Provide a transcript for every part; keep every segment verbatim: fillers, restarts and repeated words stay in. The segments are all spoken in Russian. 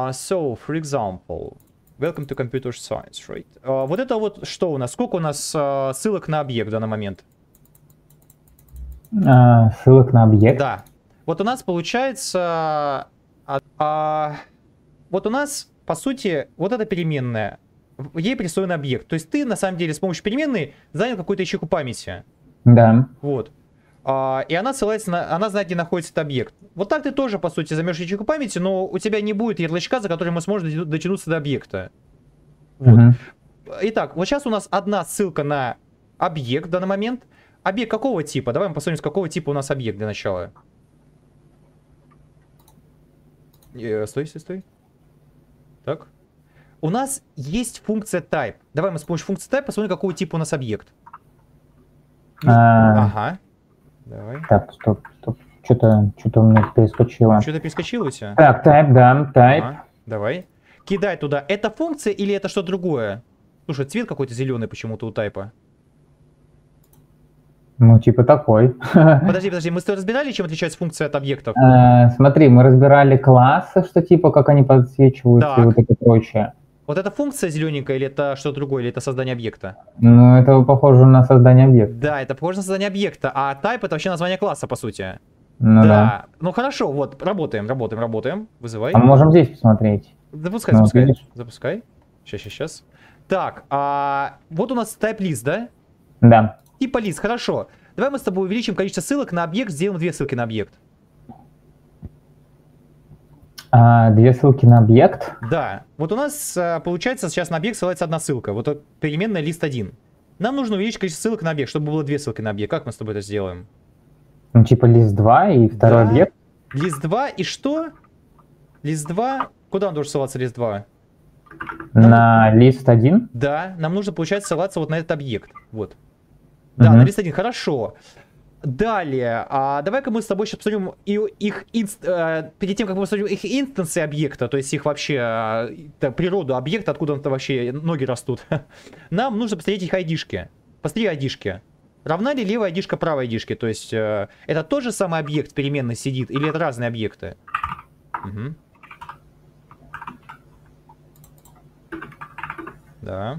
Uh, so, for example, welcome to computer science, right? Uh, вот это вот что у нас? Сколько у нас uh, ссылок на объект в данный момент? Uh, ссылок на объект? Да. Вот у нас получается... Uh, uh, вот у нас, по сути, вот эта переменная. Ей присвоен объект. То есть ты, на самом деле, с помощью переменной занял какую-то ячейку памяти. Да. Вот. Uh, и она ссылается на... Она знает, где находится этот объект. Вот так ты тоже, по сути, займешь ячейку памяти, но у тебя не будет ярлычка, за который мы сможем дотянуться до объекта. Вот. Uh-huh. Итак, вот сейчас у нас одна ссылка на объект в данный момент. Объект какого типа? Давай мы посмотрим, с какого типа у нас объект для начала. Э, стой, стой, стой. Так. У нас есть функция type. Давай мы с помощью функции type посмотрим, какого типа у нас объект. А... Ага. Давай. Так, стоп, стоп. Что-то что-то у меня перескочило. Что-то перескочило у тебя? Так, type, да, type. Ага. Давай. Кидай туда. Это функция или это что-то другое? Слушай, цвет какой-то зеленый почему-то у тайпа. Ну, типа такой. Подожди, подожди, мы с тобой разбирали, чем отличается функция от объектов? А, смотри, мы разбирали классы, что типа, как они подсвечиваются и вот это прочее. Вот это функция зелененькая или это что-то другое, или это создание объекта? Ну, это похоже на создание объекта. Да, это похоже на создание объекта, а type это вообще название класса, по сути. Ну да. Да. Ну хорошо, вот, работаем, работаем, работаем. Вызывай. А мы можем здесь посмотреть. Запускай, ну, запускай. Видишь? Запускай. Сейчас, сейчас, сейчас. Так, а, вот у нас type list, да? Да. Типа list, хорошо. Давай мы с тобой увеличим количество ссылок на объект, сделаем две ссылки на объект. А, две ссылки на объект? Да. Вот у нас а, получается сейчас на объект ссылается одна ссылка. Вот переменная list один. Нам нужно увеличить количество ссылок на объект, чтобы было две ссылки на объект. Как мы с тобой это сделаем? Ну, типа лист два и второй да. объект? Лист два и что? Лист два. Куда он должен ссылаться, лист два? На нам... лист один? Да, нам нужно, получается, ссылаться вот на этот объект. Вот. Да, угу. На лист один, хорошо. Далее, а, давай-ка мы с тобой сейчас посмотрим их, инст, а, перед тем, как мы посмотрим их инстансы объекта, то есть их вообще, а, природу объекта, откуда там вообще ноги растут. Нам нужно посмотреть их айдишки. Посмотри айдишки. Равна ли левая айдишка правой айдишке? То есть, а, это тот же самый объект в переменной сидит, или это разные объекты? Угу. Да.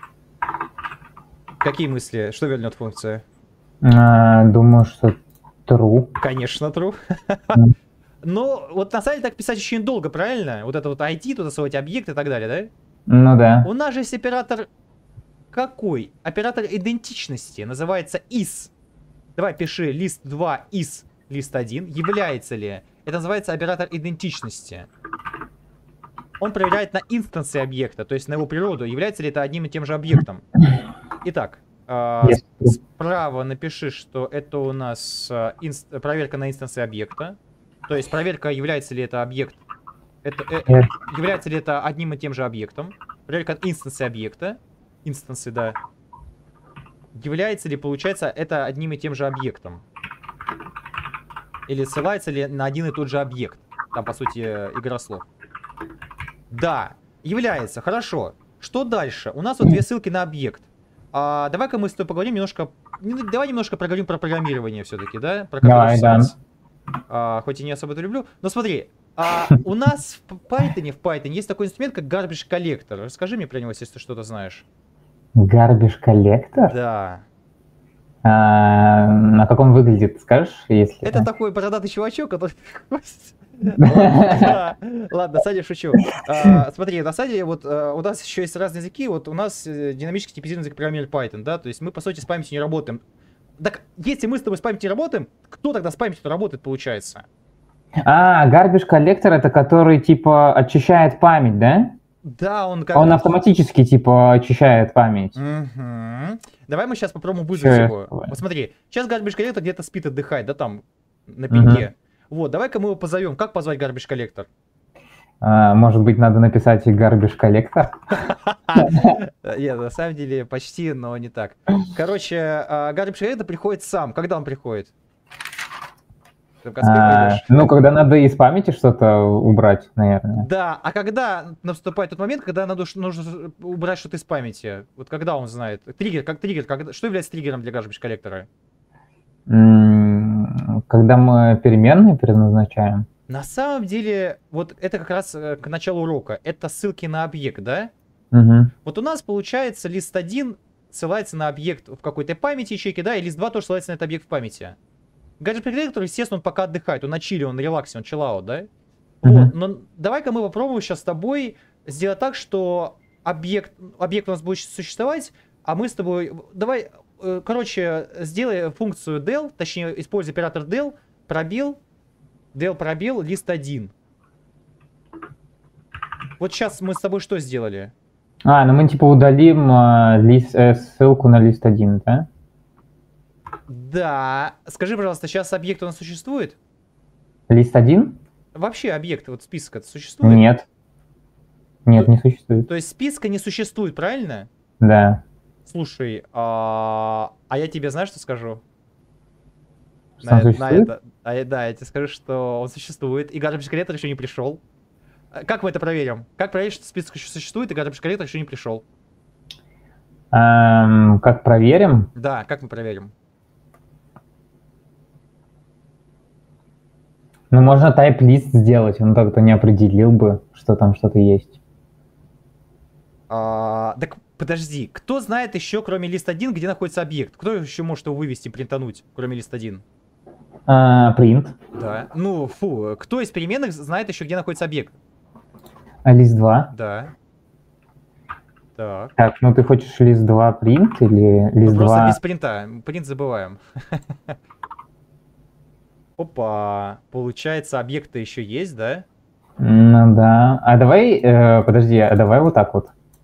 Какие мысли? Что вернет функция? А, думаю, что true. Конечно, true. Mm. Но вот на самом деле так писать очень долго, правильно? Вот это вот ай ди, туда сводить объекты и так далее, да? Ну да. У нас же есть оператор какой? Оператор идентичности. Называется is. Давай пиши list два is list один. Является ли? Это называется оператор идентичности. Он проверяет на инстансы объекта, то есть на его природу, является ли это одним и тем же объектом. Итак, э, yes. справа напиши, что это у нас э, инст, проверка на инстансы объекта. То есть проверка, является ли это объект, это, э, yes. является ли это одним и тем же объектом. Проверка инстансы объекта. Инстансы, да. Является ли, получается, это одним и тем же объектом. Или ссылается ли на один и тот же объект. Там, по сути, игра слов. Да, является, хорошо. Что дальше? У нас вот две ссылки на объект. А, давай-ка мы с тобой поговорим немножко... Давай немножко поговорим про программирование все-таки, да? Про Давай, да. А, хоть и не особо это люблю. Но смотри, а, у нас в Python, в Python есть такой инструмент, как garbage collector. Расскажи мне про него, если ты что-то знаешь. Garbage collector? Да. А, на как он выглядит, скажешь? Если... Это такой бородатый чувачок, который... Ладно, Саня, шучу. Смотри, на самом деле, вот у нас еще есть разные языки. Вот у нас динамически типизированный язык программирования Python, да, то есть мы, по сути, с памятью не работаем. Так, если мы с тобой с памятью не работаем, кто тогда с памятью работает, получается? А, garbage collector — это который, типа, очищает память, да? Да, он как... Он автоматически, типа, очищает память. Угу. Давай мы сейчас попробуем вызвать Че его. Вот смотри, сейчас garbage collector где-то спит, отдыхает, да, там, на пеньке. Угу. Вот, давай-ка мы его позовем. Как позвать garbage collector? А, может быть, надо написать и garbage collector? Нет, на самом деле почти, но не так. Короче, garbage collector приходит сам. Когда он приходит? А, ну, когда надо из памяти что-то убрать, наверное. Да, а когда наступает тот момент, когда надо, нужно убрать что-то из памяти? Вот когда он знает? Триггер, как триггер. Когда, что является триггером для garbage collector? Когда мы переменные переназначаем. На самом деле, вот это как раз э, к началу урока. Это ссылки на объект, да? Угу. Вот у нас получается лист один ссылается на объект в какой-то памяти ячейки, да, и лист два тоже ссылается на этот объект в памяти. Гаджет Predictor, естественно, он пока отдыхает, он на чили, он на релаксе, он чиллаут, да? Угу. Вот, но давай-ка мы попробуем сейчас с тобой сделать так, что объект, объект у нас будет существовать, а мы с тобой, давай, э, короче, сделай функцию del, точнее, используй оператор del, пробел, del пробел, лист один. Вот сейчас мы с тобой что сделали? А, ну мы типа удалим э, лист, э, ссылку на лист один, да? Да. Скажи, пожалуйста, сейчас объект у нас существует? Лист один? Вообще объект, вот список существует? Нет. Нет, То- не существует. То есть списка не существует, правильно? Да. Слушай, а, а я тебе знаешь, что скажу? Что он На, на существует? это. А, я- да, я тебе скажу, что он существует, и Garbage Collector еще не пришел. А как мы это проверим? Как проверить, что список еще существует, и Garbage Collector еще не пришел? Эм, как проверим? Да, как мы проверим? Ну, можно type list сделать, он так-то не определил бы, что там что-то есть. А, так подожди, кто знает еще, кроме лист один, где находится объект? Кто еще может его вывести, принтануть, кроме лист один? А, print. Да. Ну, фу, кто из переменных знает еще, где находится объект? А лист два? Да. Так. Так, ну ты хочешь лист два print или Ну, лист просто два... без принта. Принт забываем. Опа. Получается, объекты еще есть, да? Ну да. А давай, э, подожди, а давай вот так вот.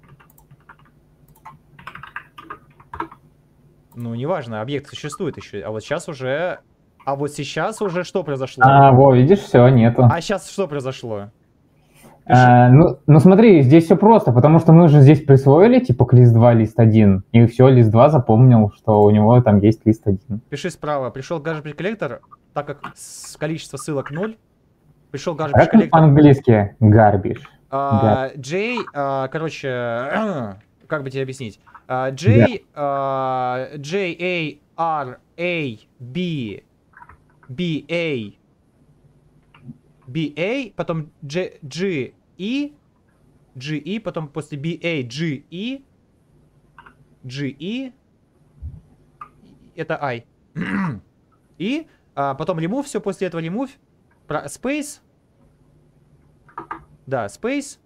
Ну, неважно, объект существует еще. А вот сейчас уже... А вот сейчас уже что произошло? А, во, видишь, все, нету. А сейчас что произошло? Пиши. А, ну, ну смотри, здесь все просто, потому что мы же здесь присвоили типа к лист два, лист один, и все, лист два запомнил, что у него там есть лист один. Пиши справа. Пришел Garbage Collector, так как с- количество ссылок ноль. Пришел Garbage Как это Collector. по-английски? Garbage. А, J, а, короче, как бы тебе объяснить? А, J, а, J, A, R, A, B, B, A, B, A, потом G, G, E, G, E, потом после B, A, G, E, G, E, это I. И а, потом remove, все после этого remove, про- space, да, space,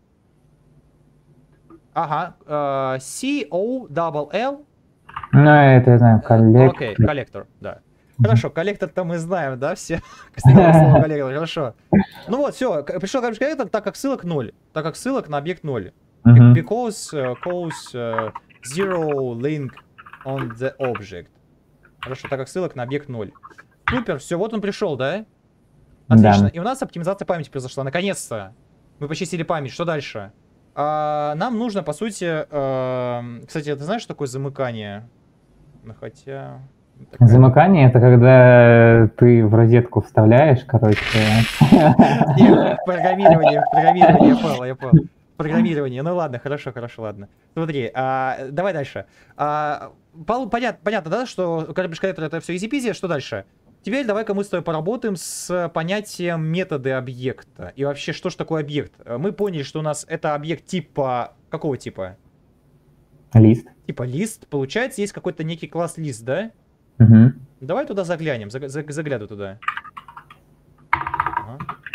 ага, э, C, O, double L. Ну, это я знаю, коллектор. Окей, коллектор, да. Хорошо, коллектор-то мы знаем, да, все? Слово коллектор, хорошо. Ну вот, все, пришел Garbage Collector, так как ссылок ноль. Так как ссылок на объект ноль. Мгм. Because uh, cause uh, zero link on the object. Хорошо, так как ссылок на объект ноль. Супер, все, вот он пришел, да? Отлично. Да. И у нас оптимизация памяти произошла. Наконец-то. Мы почистили память. Что дальше? А, нам нужно, по сути... эм, кстати, ты знаешь, что такое замыкание? Ну, хотя... такая- Замыкание — это когда ты в розетку вставляешь, короче. Не, программирование, программирование, я понял, я понял. Программирование, ну ладно, хорошо, хорошо, ладно. Смотри, а, давай дальше. А, пол- понят- понятно, да, что Garbage Collector это все easy-peasy, что дальше? Теперь давай-ка мы с тобой поработаем с понятием методы объекта. И вообще, что же такое объект? Мы поняли, что у нас это объект типа... Какого типа? Лист. Типа лист. Получается, есть какой-то некий класс лист, да? Мгм. Давай туда заглянем, заг- заг- заглядывай туда. Ага.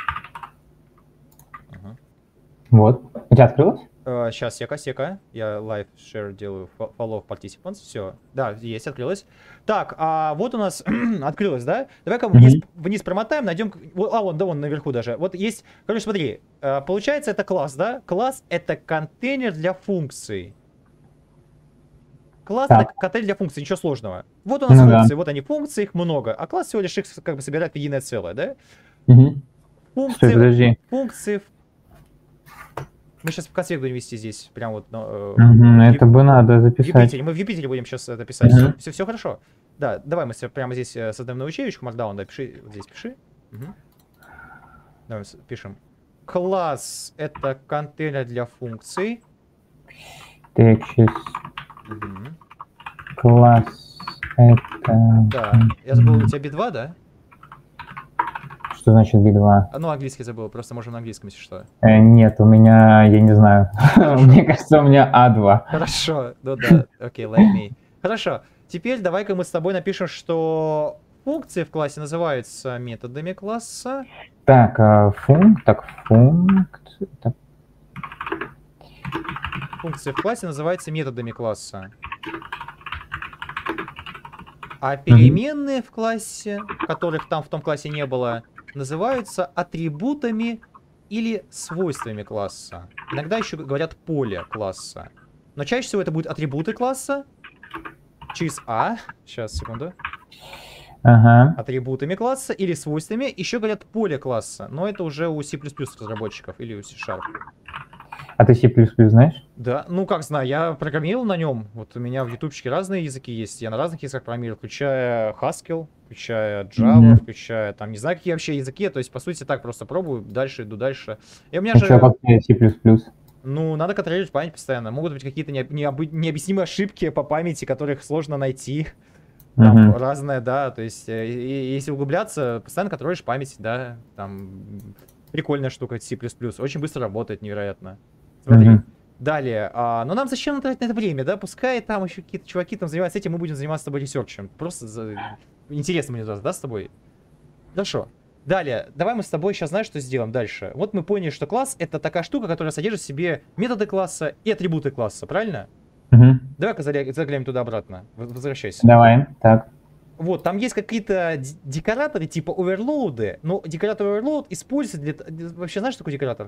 Ага. Вот. У тебя открылось? Э, Сейчас, сека, сека. Я live share делаю, фо- follow participants. Все. Да, есть, открылось. Так, а вот у нас открылось, да? Давай-ка Мгм. вниз, вниз промотаем, найдем... к- во- А, вон, да, вон наверху даже. Вот есть... Короче, смотри. э, Получается, это класс, да? Класс — это контейнер для функций. Класс — это Так. контейнер для функций, ничего сложного. Вот у нас Ну да. функции, вот они функции, их много. А класс всего лишь их как бы собирает в единое целое, да? Мгм. Стой, Функции... подожди. Функции... Мы сейчас в конце будем вести здесь, прям вот... ну, э, Мгм, в это Ю- бы надо в записать. Юпитере. Мы в Юпитере будем сейчас это писать. Мгм. Все, все, хорошо. Да, давай мы себе прямо здесь э, создаем новую ячейку, Markdown, да, пиши, вот здесь пиши. Мгм. Давай с- пишем. Класс — это контейнер для функций. Так, сейчас. Мгм. Класс. Это... Да, я забыл, у тебя би два, да? Что значит би два? Ну, английский забыл, просто можем на английском, если что. Э, нет, у меня, я не знаю. Мне кажется, у меня а два. Хорошо, ну да, окей, let me. Хорошо, теперь давай-ка мы с тобой напишем, что функции в классе называются методами класса. Так, а, функ, так, функт, так. Функции в классе называются методами класса. А переменные в классе, которых там в том классе не было, называются атрибутами или свойствами класса. Иногда еще говорят поле класса. Но чаще всего это будут атрибуты класса. Через А. Сейчас, секунду. Ага. Атрибутами класса или свойствами. Еще говорят поле класса. Но это уже у C++ разработчиков или у C-Sharp. А ты C++ знаешь? Да, ну как знаю, я программировал на нем. Вот у меня в ютубчике разные языки есть. Я на разных языках программировал, включая Haskell, включая Java, Mm-hmm. включая там не знаю какие вообще языки. То есть по сути так просто пробую, дальше иду дальше. И у меня А же... что, как тебе C++? Ну, надо контролировать память постоянно. Могут быть какие-то необ... необы- необъяснимые ошибки по памяти, которых сложно найти. Там Мгм. разное, да. То есть, э, и- если углубляться, постоянно контролируешь память, да. Там прикольная штука C++. Очень быстро работает, невероятно. Смотри. Мгм. Далее. А, но нам зачем тратить на это время, да? Пускай там еще какие-то чуваки там занимаются этим, мы будем заниматься с тобой ресерчем. Просто за... интересно мне, да, с тобой? Хорошо. Далее, давай мы с тобой сейчас знаешь, что сделаем дальше. Вот мы поняли, что класс — это такая штука, которая содержит в себе методы класса и атрибуты класса, правильно? Мгм. Давай-ка заля- заглянем туда-обратно. В- Возвращайся. Давай, так. Вот, там есть какие-то д- декораторы типа оверлоуды, но декоратор оверлоуд используется для... т- Вообще знаешь, что такое декоратор?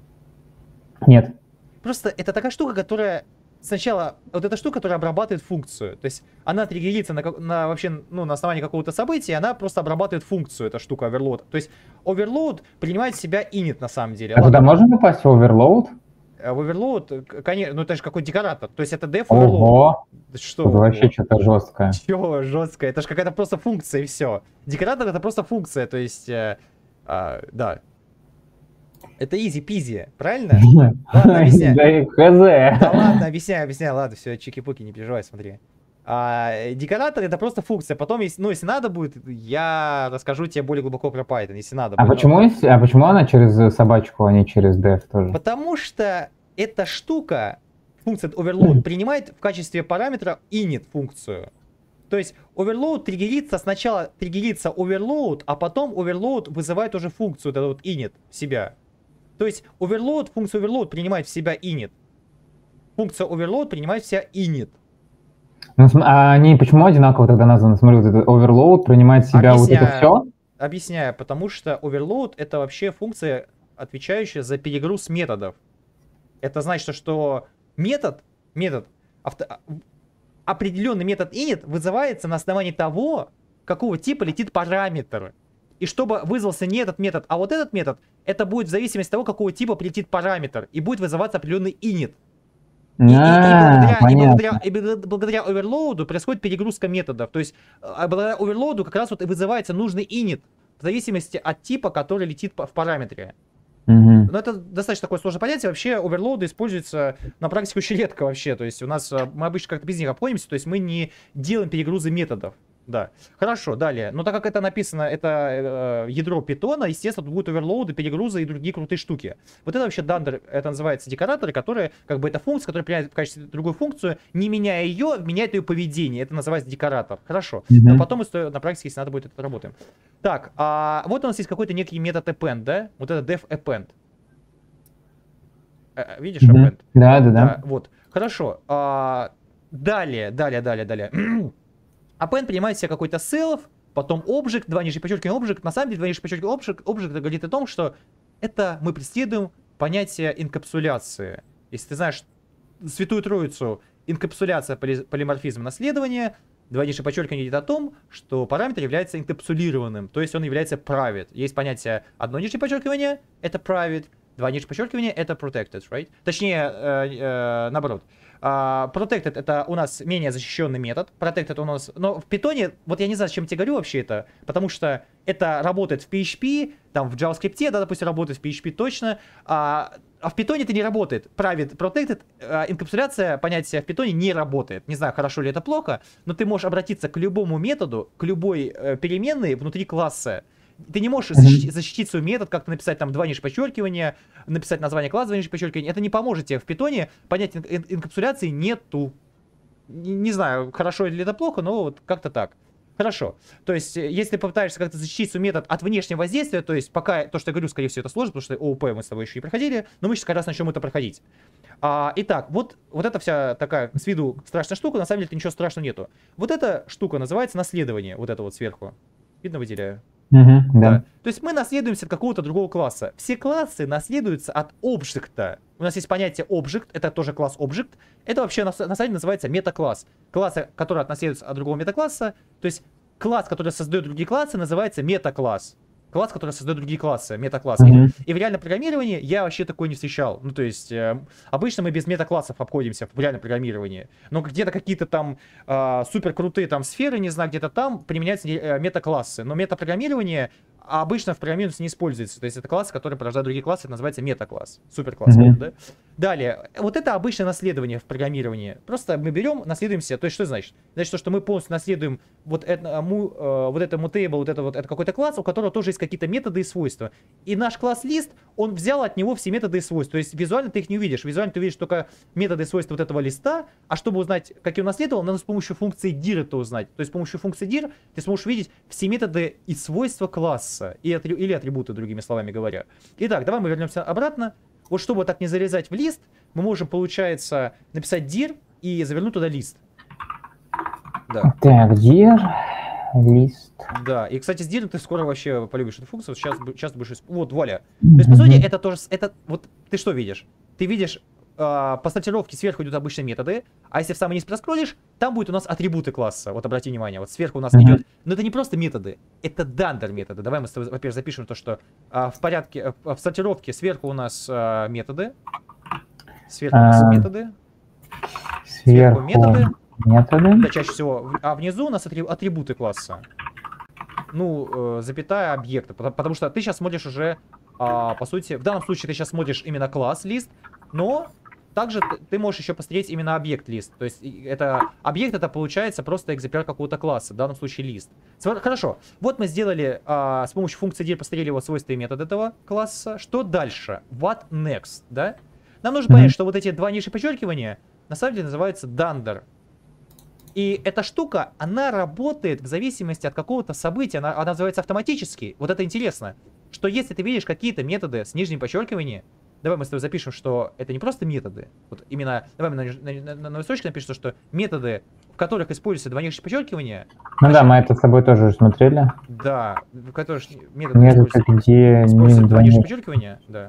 Нет. Просто это такая штука, которая... Сначала, вот эта штука, которая обрабатывает функцию. То есть она триггерится на, как- на вообще, ну, на основании какого-то события, она просто обрабатывает функцию, эта штука оверлоуд. То есть оверлоуд принимает в себя init на самом деле. А туда Ладно, можно попасть в оверлоуд? э, в оверлоуд, к- конечно, ну это же какой декоратор. То есть это def overload. Ого, Да что? тут вообще что-то жесткое. Чё жесткое? Это же какая-то просто функция и все. Декоратор это просто функция, то есть, э, а, да. Это изи-пизи, правильно? Ладно, объясняй. Да и хз. Да ладно, объясняй, объясняй, ладно, все, чики-пуки, не переживай, смотри. А, декоратор это просто функция. Потом, если, ну, если надо будет, я расскажу тебе более глубоко про Python, если надо А будет. почему, если- а почему она через собачку, а не через def тоже? Потому что эта штука, функция overload, принимает в качестве параметра init функцию. То есть overload триггерится, сначала триггерится overload, а потом overload вызывает уже функцию, вот эту вот init в себя. То есть overload, функция overload принимает в себя init. Функция overload принимает в себя init. Ну, см- а они почему одинаково тогда названы? Смотри, вот этот overload принимает в себя вот это Объясняю. все? Объясняю, потому что overload это вообще функция, отвечающая за перегруз методов. Это значит, что метод, метод, авто, определенный метод init вызывается на основании того, какого типа летит параметр. И чтобы вызвался не этот метод, а вот этот метод, это будет в зависимости от того, какого типа прилетит параметр. И будет вызываться определенный init. И, и- и А, благодаря, и благодаря, понятно. и бл- благодаря оверлоуду происходит перегрузка методов. То есть а, благодаря оверлоуду как раз вот и вызывается нужный init в зависимости от типа, который летит по- в параметре. Мгм. Но это достаточно такое сложное понятие. Вообще оверлоуды используются на практике очень редко вообще. То есть у нас а, мы обычно как-то без них обходимся. То есть мы не делаем перегрузы методов. Да. Хорошо, далее. Но так как это написано, это э, ядро питона, естественно, тут будут оверлоуды, перегрузы и другие крутые штуки. Вот это вообще дандер, это называется декораторы, которые, как бы, это функция, которая принимает в качестве другую функцию, не меняя ее, меняет ее поведение. Это называется декоратор. Хорошо. Мгм. Но потом мы с- на практике, если надо будет, это работаем. Так, а вот у нас есть какой-то некий метод append, да? Вот это def append. Э, Видишь, Мгм. append? Да, да, Да, да. вот. Хорошо. А, далее, далее, далее, далее. Append принимает в себя какой-то self, потом object, два нижние подчеркивания object. На самом деле, два нижние подчеркивания object, object говорит о том, что это мы преследуем понятие инкапсуляции. Если ты знаешь Святую Троицу, инкапсуляция, поли- полиморфизм, наследование, два нижние подчеркивания говорит о том, что параметр является инкапсулированным, то есть он является private. Есть понятие одно нижнее подчеркивание, это private, два нижние подчеркивания, это protected, right? Точнее, э, э, наоборот. А, protected это у нас менее защищенный метод. Protected у нас... Но в питоне, вот я не знаю, зачем я тебе говорю вообще это, потому что это работает в пи эйч пи, там в JavaScript, да, допустим, работает в пи эйч пи точно, а, а в питоне это не работает. Private, protected, а, инкапсуляция, понятие в питоне не работает. Не знаю, хорошо ли это плохо, но ты можешь обратиться к любому методу, к любой э, переменной внутри класса, Ты не можешь защитить, защитить свой метод, как-то написать там два нижних подчеркивания, написать название класса, два нижних подчеркивания. Это не поможет тебе в питоне. Понятия ин инкапсуляции нету. Не, не знаю, хорошо или это плохо, но вот как-то так. Хорошо. То есть, если попытаешься как-то защитить свой метод от внешнего воздействия, то есть, пока то, что я говорю, скорее всего, это сложно, потому что ООП мы с тобой еще не проходили, но мы сейчас как раз начнем это проходить. А, итак, вот, вот эта вся такая с виду страшная штука, на самом деле ничего страшного нету. Вот эта штука называется наследование, вот это вот сверху. Видно, выделяю? Угу, да. Да. То есть мы наследуемся от какого-то другого класса. Все классы наследуются от объекта. У нас есть понятие object, это тоже класс object. Это вообще на, на самом деле называется метакласс. Классы, которые наследуются от другого метакласса. То есть класс, который создает другие классы, называется метакласс. Класс, который создает другие классы, метакласс. Mm-hmm. и, и в реальном программировании я вообще такой не встречал. Ну, то есть, э, обычно мы без метаклассов обходимся в реальном программировании. Но где-то какие-то там э, супер крутые там сферы, не знаю, где-то там применяются э, метаклассы. Но метапрограммирование обычно в программировании не используется. То есть, это классы, которые порождают другие классы, это называется метакласс. Суперкласс. Mm-hmm. Да? Далее, вот это обычное наследование в программировании. Просто мы берем, наследуемся. То есть, что значит? Значит, то, что мы полностью наследуем вот, это, му, э, вот это mutable, вот это вот это какой-то класс, у которого тоже есть какие-то методы и свойства. И наш класс лист, он взял от него все методы и свойства. То есть визуально ты их не увидишь. Визуально ты увидишь только методы и свойства вот этого листа. А чтобы узнать, какие он наследовал, надо с помощью функции dir это узнать. То есть с помощью функции dir ты сможешь видеть все методы и свойства класса. И атри... Или атрибуты, другими словами говоря. Итак, давай мы вернемся обратно. Вот чтобы так не залезать в лист, мы можем, получается, написать dir и завернуть туда лист. Да. Так, dir... лист. Да, и, кстати, с dir ты скоро вообще полюбишь эту функцию. Сейчас, сейчас будешь использовать. Вот, вуаля. То есть, по сути, это тоже... Это, вот ты что видишь? Ты видишь, э, по сортировке сверху идут обычные методы, а если в самый низ проскроллишь, там будет у нас атрибуты класса. Вот обрати внимание, вот сверху у нас mm-hmm. идет. Но это не просто методы, это дандер методы. Давай мы, во-первых, запишем то, что э, в порядке, э, в сортировке сверху у нас э, методы. Сверху у нас а, методы. Сверху, сверху методы. Методы. Да, чаще всего. А внизу у нас атрибуты класса. Ну, э, запятая объекта. Потому, потому что ты сейчас смотришь уже, э, по сути, в данном случае ты сейчас смотришь именно класс лист, но также ты, ты можешь еще посмотреть именно объект лист. То есть это объект, это получается просто экземпляр какого-то класса, в данном случае лист. Хорошо, вот мы сделали э, с помощью функции dir посмотрели его свойства и метод этого класса. Что дальше? What next, да? Нам нужно mm-hmm. понять, что вот эти два нижних подчеркивания на самом деле называются дандер. И эта штука, она работает в зависимости от какого-то события, она, она называется автоматически. Вот это интересно, что если ты видишь какие-то методы с нижним подчеркиванием, давай мы с тобой запишем, что это не просто методы. Вот именно, давай мы на, на, на, на листочке напишем, что методы, в которых используются два нижних подчеркивания. Ну значит, да, мы это с тобой тоже смотрели. Да, в которых методы методы, где используются два нижних подчеркивания, да.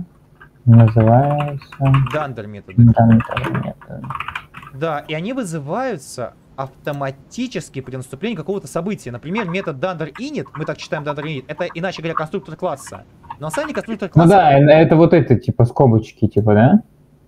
Называется... Дандер методы. Дандер методы. Да, и они вызываются автоматически при наступлении какого-то события. Например, метод dander init, мы так читаем dander init, это, иначе говоря, конструктор класса. Но на самом деле конструктор класса... Ну да, это вот это, типа, скобочки, типа, да?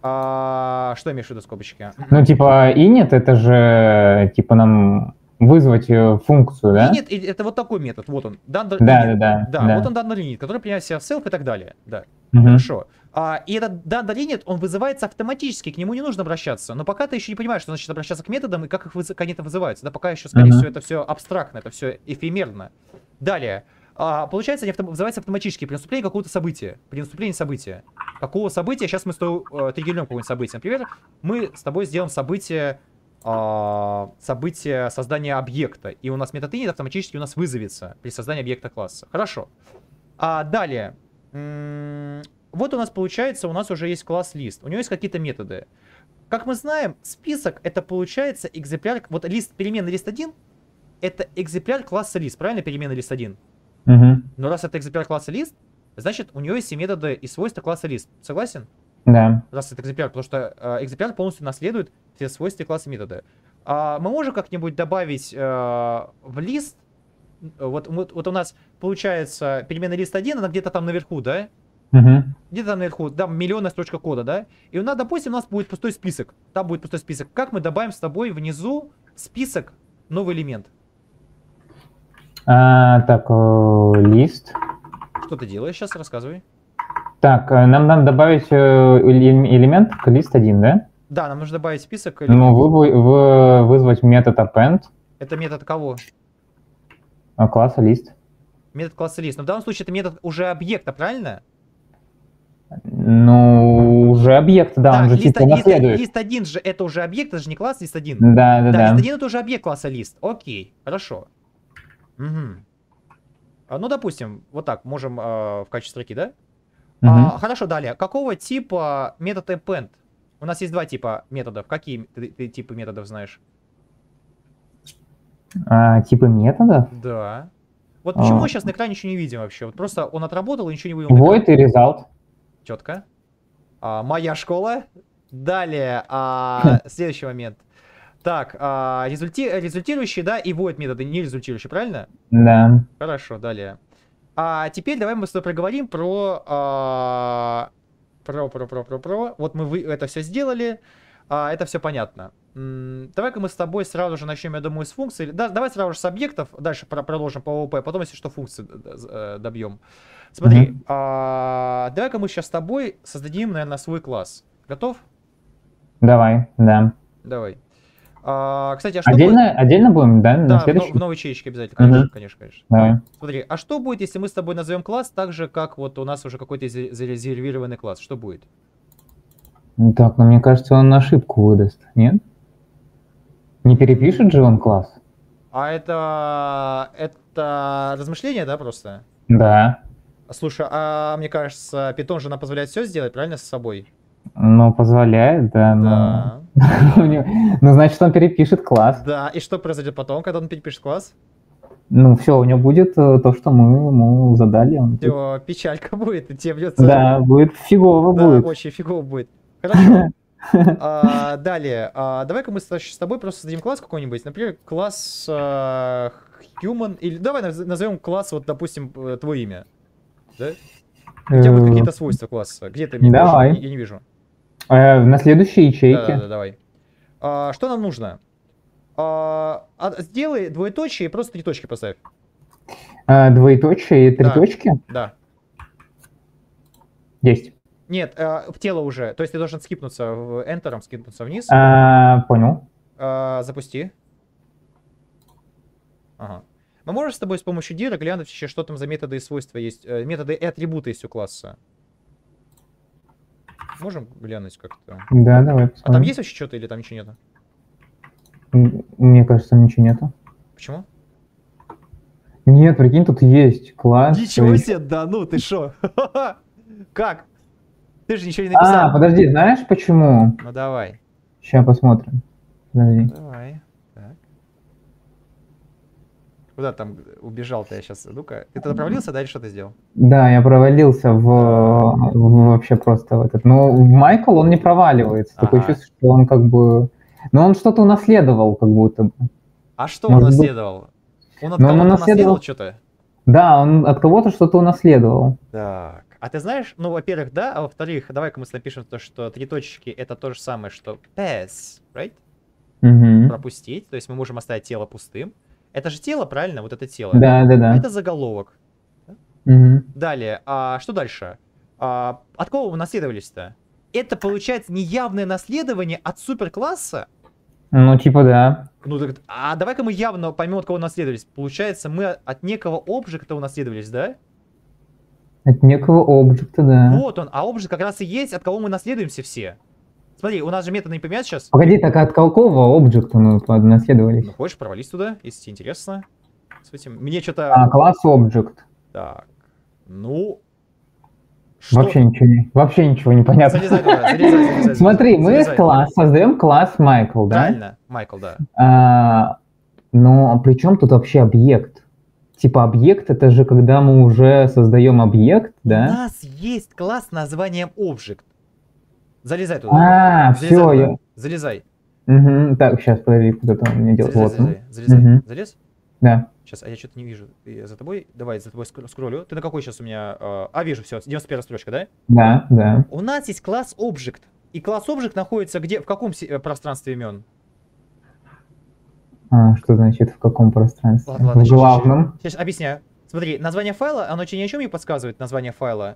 А, что имеешь в виду скобочки? Ну, типа, init, это же, типа, нам вызвать функцию, да? Init, это вот такой метод, вот он. Dander да, init. да, да, да. Да, вот он dander init, который принимает в себя self и так далее. Да, угу. Хорошо. А, и этот dander init, он вызывается автоматически, к нему не нужно обращаться. Но пока ты еще не понимаешь, что значит обращаться к методам и как их выз... как они вызываются. Да, пока еще, скорее uh-huh. всего, это все абстрактно, это все эфемерно. Далее. А, получается, они авто... вызываются автоматически при наступлении какого-то события. При наступлении события. Какого события? Сейчас мы с тобой э, триггернем какое-нибудь событие. Например, мы с тобой сделаем событие, э, событие создания объекта. И у нас метод init автоматически у нас вызовется при создании объекта класса. Хорошо. А, далее. М- Вот у нас получается, у нас уже есть класс лист. У него есть какие-то методы. Как мы знаем, список это получается экземпляр... Вот лист, переменный лист один, это экземпляр класса лист. Правильно, переменный лист один? Угу. Но раз это экземпляр класса лист, значит у него есть и методы и свойства класса лист. Согласен? Да. Раз это экземпляр, потому что э, экземпляр полностью наследует все свойства класса метода. А мы можем как-нибудь добавить э, в лист... Вот, вот, вот у нас получается переменный лист один, она где-то там наверху, да? Угу. Где-то там наверху, да, миллионная строчка кода, да? И у нас, допустим, у нас будет пустой список. Там будет пустой список. Как мы добавим с тобой внизу список, новый элемент? А, так, лист. Что ты делаешь сейчас? Рассказывай. Так, нам надо добавить элемент к лист один, да? Да, нам нужно добавить список. Ну, вы, вы, вызвать метод append. Это метод кого? Класса лист. Метод класса лист. Но в данном случае это метод уже объекта, правильно? Ну, уже объект, да, Да, он же лист, типа лист, наследует. лист один же это уже объект, это же не класс лист один. Да, да, Да, да. лист один это уже объект класса лист. Окей, хорошо. Угу. А, ну, допустим, вот так, можем э, в качестве строки, да? Мгм. А, хорошо, далее. Какого типа метод append? У нас есть два типа методов. Какие ты, ты типы методов знаешь? А, типы методов? Да. Вот почему А. мы сейчас на экране ничего не видим вообще? Вот просто он отработал и ничего не вывел на экран. Void и result. Четко. А, моя школа. Далее, а, следующий момент. Так, а, результи... результирующие, да, и void методы не результирующие, правильно? Да. Хорошо, далее. А теперь давай мы с тобой проговорим про, а, про, про, про, про, про. Вот мы вы... это все сделали, а, это все понятно. М, давай-ка мы с тобой сразу же начнем, я думаю, с функций. Да, давай сразу же с объектов, дальше про продолжим по ООП, потом, если что, функции добьем. Смотри, Мгм. а, давай-ка мы сейчас с тобой создадим, наверное, свой класс. Готов? Давай, да. Давай. А, кстати, а что Отдельно, будет... отдельно будем, да, на Да, в, но- следующий? в новой ячейке обязательно, конечно, Мгм. конечно, конечно. Давай. Смотри, а что будет, если мы с тобой назовем класс так же, как вот у нас уже какой-то зе- зарезервированный класс? Что будет? Ну так, но мне кажется, он ошибку выдаст, нет? Не перепишет же он класс? А это... это размышление, да, просто? Да. Слушай, а мне кажется, Python же нам позволяет все сделать, правильно, с собой? Ну, позволяет, да, но... Да. у него- Ну, значит, он перепишет класс. Да, и что произойдет потом, когда он перепишет класс? Ну, все, у него будет э, то, что мы ему задали. он будет- Все, печалька будет, и тебе придется... Да, будет фигово Да, будет. очень фигово будет. Хорошо. А, далее, а, давай-ка мы с с тобой просто создадим класс какой-нибудь, например, класс а, human, или давай наз- назовем класс, вот, допустим, э, твое имя, да? У тебя будут Э, какие-то свойства класса, где ты мне Давай. покажи? Я не вижу. э, На следующей ячейке. Да-да-да, давай. А, что нам нужно? А, а, сделай двоеточие и просто три точки поставь. Э, Двоеточие и три Да. точки. Да. Есть. Нет, а, в тело уже, то есть ты должен скипнуться в Enter, скипнуться вниз. А, Понял. А, запусти. Ага. Мы можем с тобой с помощью дира глянуть еще, что там за методы и свойства есть. э, Методы и атрибуты есть у класса. Можем глянуть как-то? Да, давай А там посмотрим. есть вообще что-то или там ничего нету? М, Мне кажется, ничего нету. Почему? Нет, прикинь, тут есть класс. Ничего и- себе, да ну ты шо? Как? Ты же ничего не А, написал. подожди, знаешь почему? Ну давай. Сейчас посмотрим. Подожди. Давай. Так. Куда там убежал-то я сейчас? Ну-ка. Ты туда провалился, да, или что ты сделал? Да, я провалился в, в вообще просто в этот. Но в Майкл он не проваливается. Такое Ага. чувство, что он как бы... Но он что-то унаследовал, как будто бы. А что он Может быть- унаследовал? Он от Ну, он кого-то унаследовал- унаследовал что-то? Да, он от кого-то что-то унаследовал. Так, а ты знаешь, ну, во-первых, да, а во-вторых, давай-ка мы напишем то, что три точки это то же самое, что pass, right? Мгм. Пропустить, то есть мы можем оставить тело пустым. Это же тело, правильно? Вот это тело. Да, да, А да. это заголовок. Мгм. Далее, а что дальше? А, от кого вы наследовались-то? Это получается неявное наследование от суперкласса? Ну, типа, да. Ну, так, а давай-ка мы явно поймем, от кого наследовались. Получается, мы от некого объекта унаследовались, да? От некого объекта, да. Вот он, а объект как раз и есть, от кого мы наследуемся все. Смотри, у нас же метод не поменять сейчас. Погоди, так от какого объекта мы наследовались? Ну, хочешь, провались туда, если тебе интересно. С этим. Мне что-то... А, класс объект. Так, ну... Что? Вообще ничего не, вообще ничего не понятно. Залезай туда, залезай, залезай, залезай. Смотри, мы Залезай. класс создаем класс Майкл, да? Правильно, Майкл, да. А, но при чем тут вообще объект? Типа объект это же когда мы уже создаем объект, У да? нас есть класс с названием Object. Залезай туда. А, Залезай все, туда. я... Залезай. Мгм. Так, сейчас, подожди, куда-то он мне делает. Залезай, Вот он. залезай, залезай. Мгм. Залез? Да. Сейчас, а я что-то не вижу. Я за тобой? Давай, за тобой скр- скроллю. Ты на какой сейчас у меня... э, А, вижу, все, девяносто первая строчка, да? Да, да. У нас есть класс Object. И класс Object находится где? В каком се- э, пространстве имен? А, что значит в каком пространстве? Ладно, ладно, в щас, главном. Сейчас объясняю. Смотри, название файла, оно тебе ни о чем не подсказывает, название файла.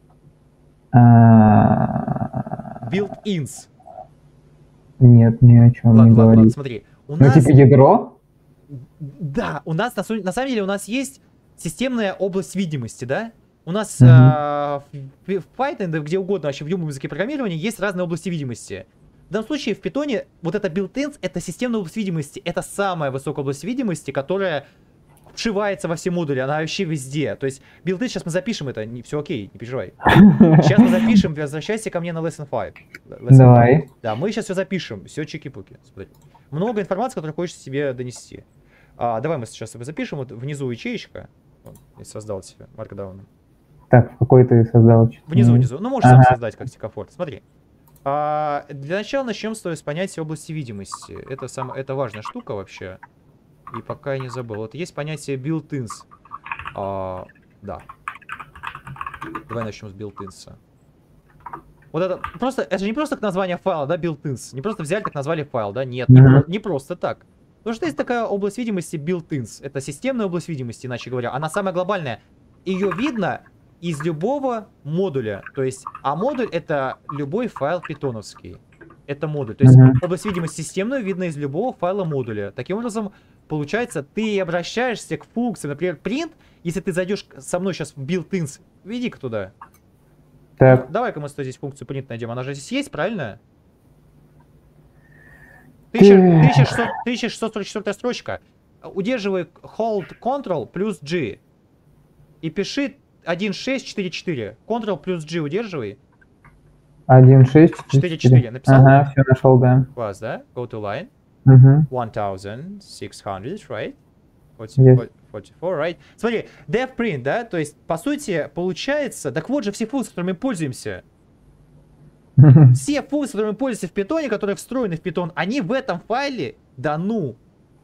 А, Built-ins. Нет, ни о чем Ладно, не ладно, говорит. ладно, смотри. У Ну, нас... типа ядро? Да, у нас, на, су- на самом деле, у нас есть системная область видимости, да? У нас Мгм. а, в, в Python, да где угодно, вообще в любом языке программирования есть разные области видимости. В данном случае в Python вот это built-in, это системная область видимости. Это самая высокая область видимости, которая вшивается во все модули, она вообще везде. То есть built-in, сейчас мы запишем это, не, все окей, не переживай. Сейчас мы запишем, возвращайся ко мне на lesson пять. Lesson Давай. пять. Да, мы сейчас все запишем, все чики-пуки. Смотри. Много информации, которую хочется себе донести. А, давай мы сейчас его запишем, вот внизу ячеечка. Вот, я создал себе маркдаун. Так, какой ты создал? Внизу, внизу. Ну, можешь Ага. сам создать, как тебе комфортно. Смотри. А, для начала начнем с, с понятия области видимости. Это, сам, это важная штука вообще. И пока я не забыл. Вот есть понятие built-ins. А, да. Давай начнем с built-ins. Вот это просто, это же не просто название файла, да, built-ins. Не просто взяли, так назвали файл, да? Нет, не, Мгм. про- не просто так. Потому что есть такая область видимости built-ins. Это системная область видимости, иначе говоря. Она самая глобальная. Ее видно из любого модуля. То есть, а модуль это любой файл питоновский. Это модуль. То есть, Мгм. область видимости системную видно из любого файла модуля. Таким образом, получается, ты обращаешься к функции, например, print. Если ты зайдешь со мной сейчас в built-ins, иди-ка туда. Так, Давай-ка мы здесь функцию print найдем. Она же здесь есть, правильно? тысяча шестьсот тысяча шестьсот сорок четвёртая строчка. Удерживай hold Ctrl плюс G. И пиши один шесть четыре четыре. Ctrl плюс G удерживай. один шесть четыре четыре. Написал? Ага, все нашел, да. Класс, да? Go to line. Угу. сорок шесть сот, right? Yes. сорок четыре, right? Смотри, def print, да? То есть, по сути, получается... Так вот же все функции, которыми мы пользуемся. Все функции, которыми мы пользуемся в питоне, которые встроены в питон, они в этом файле, да ну.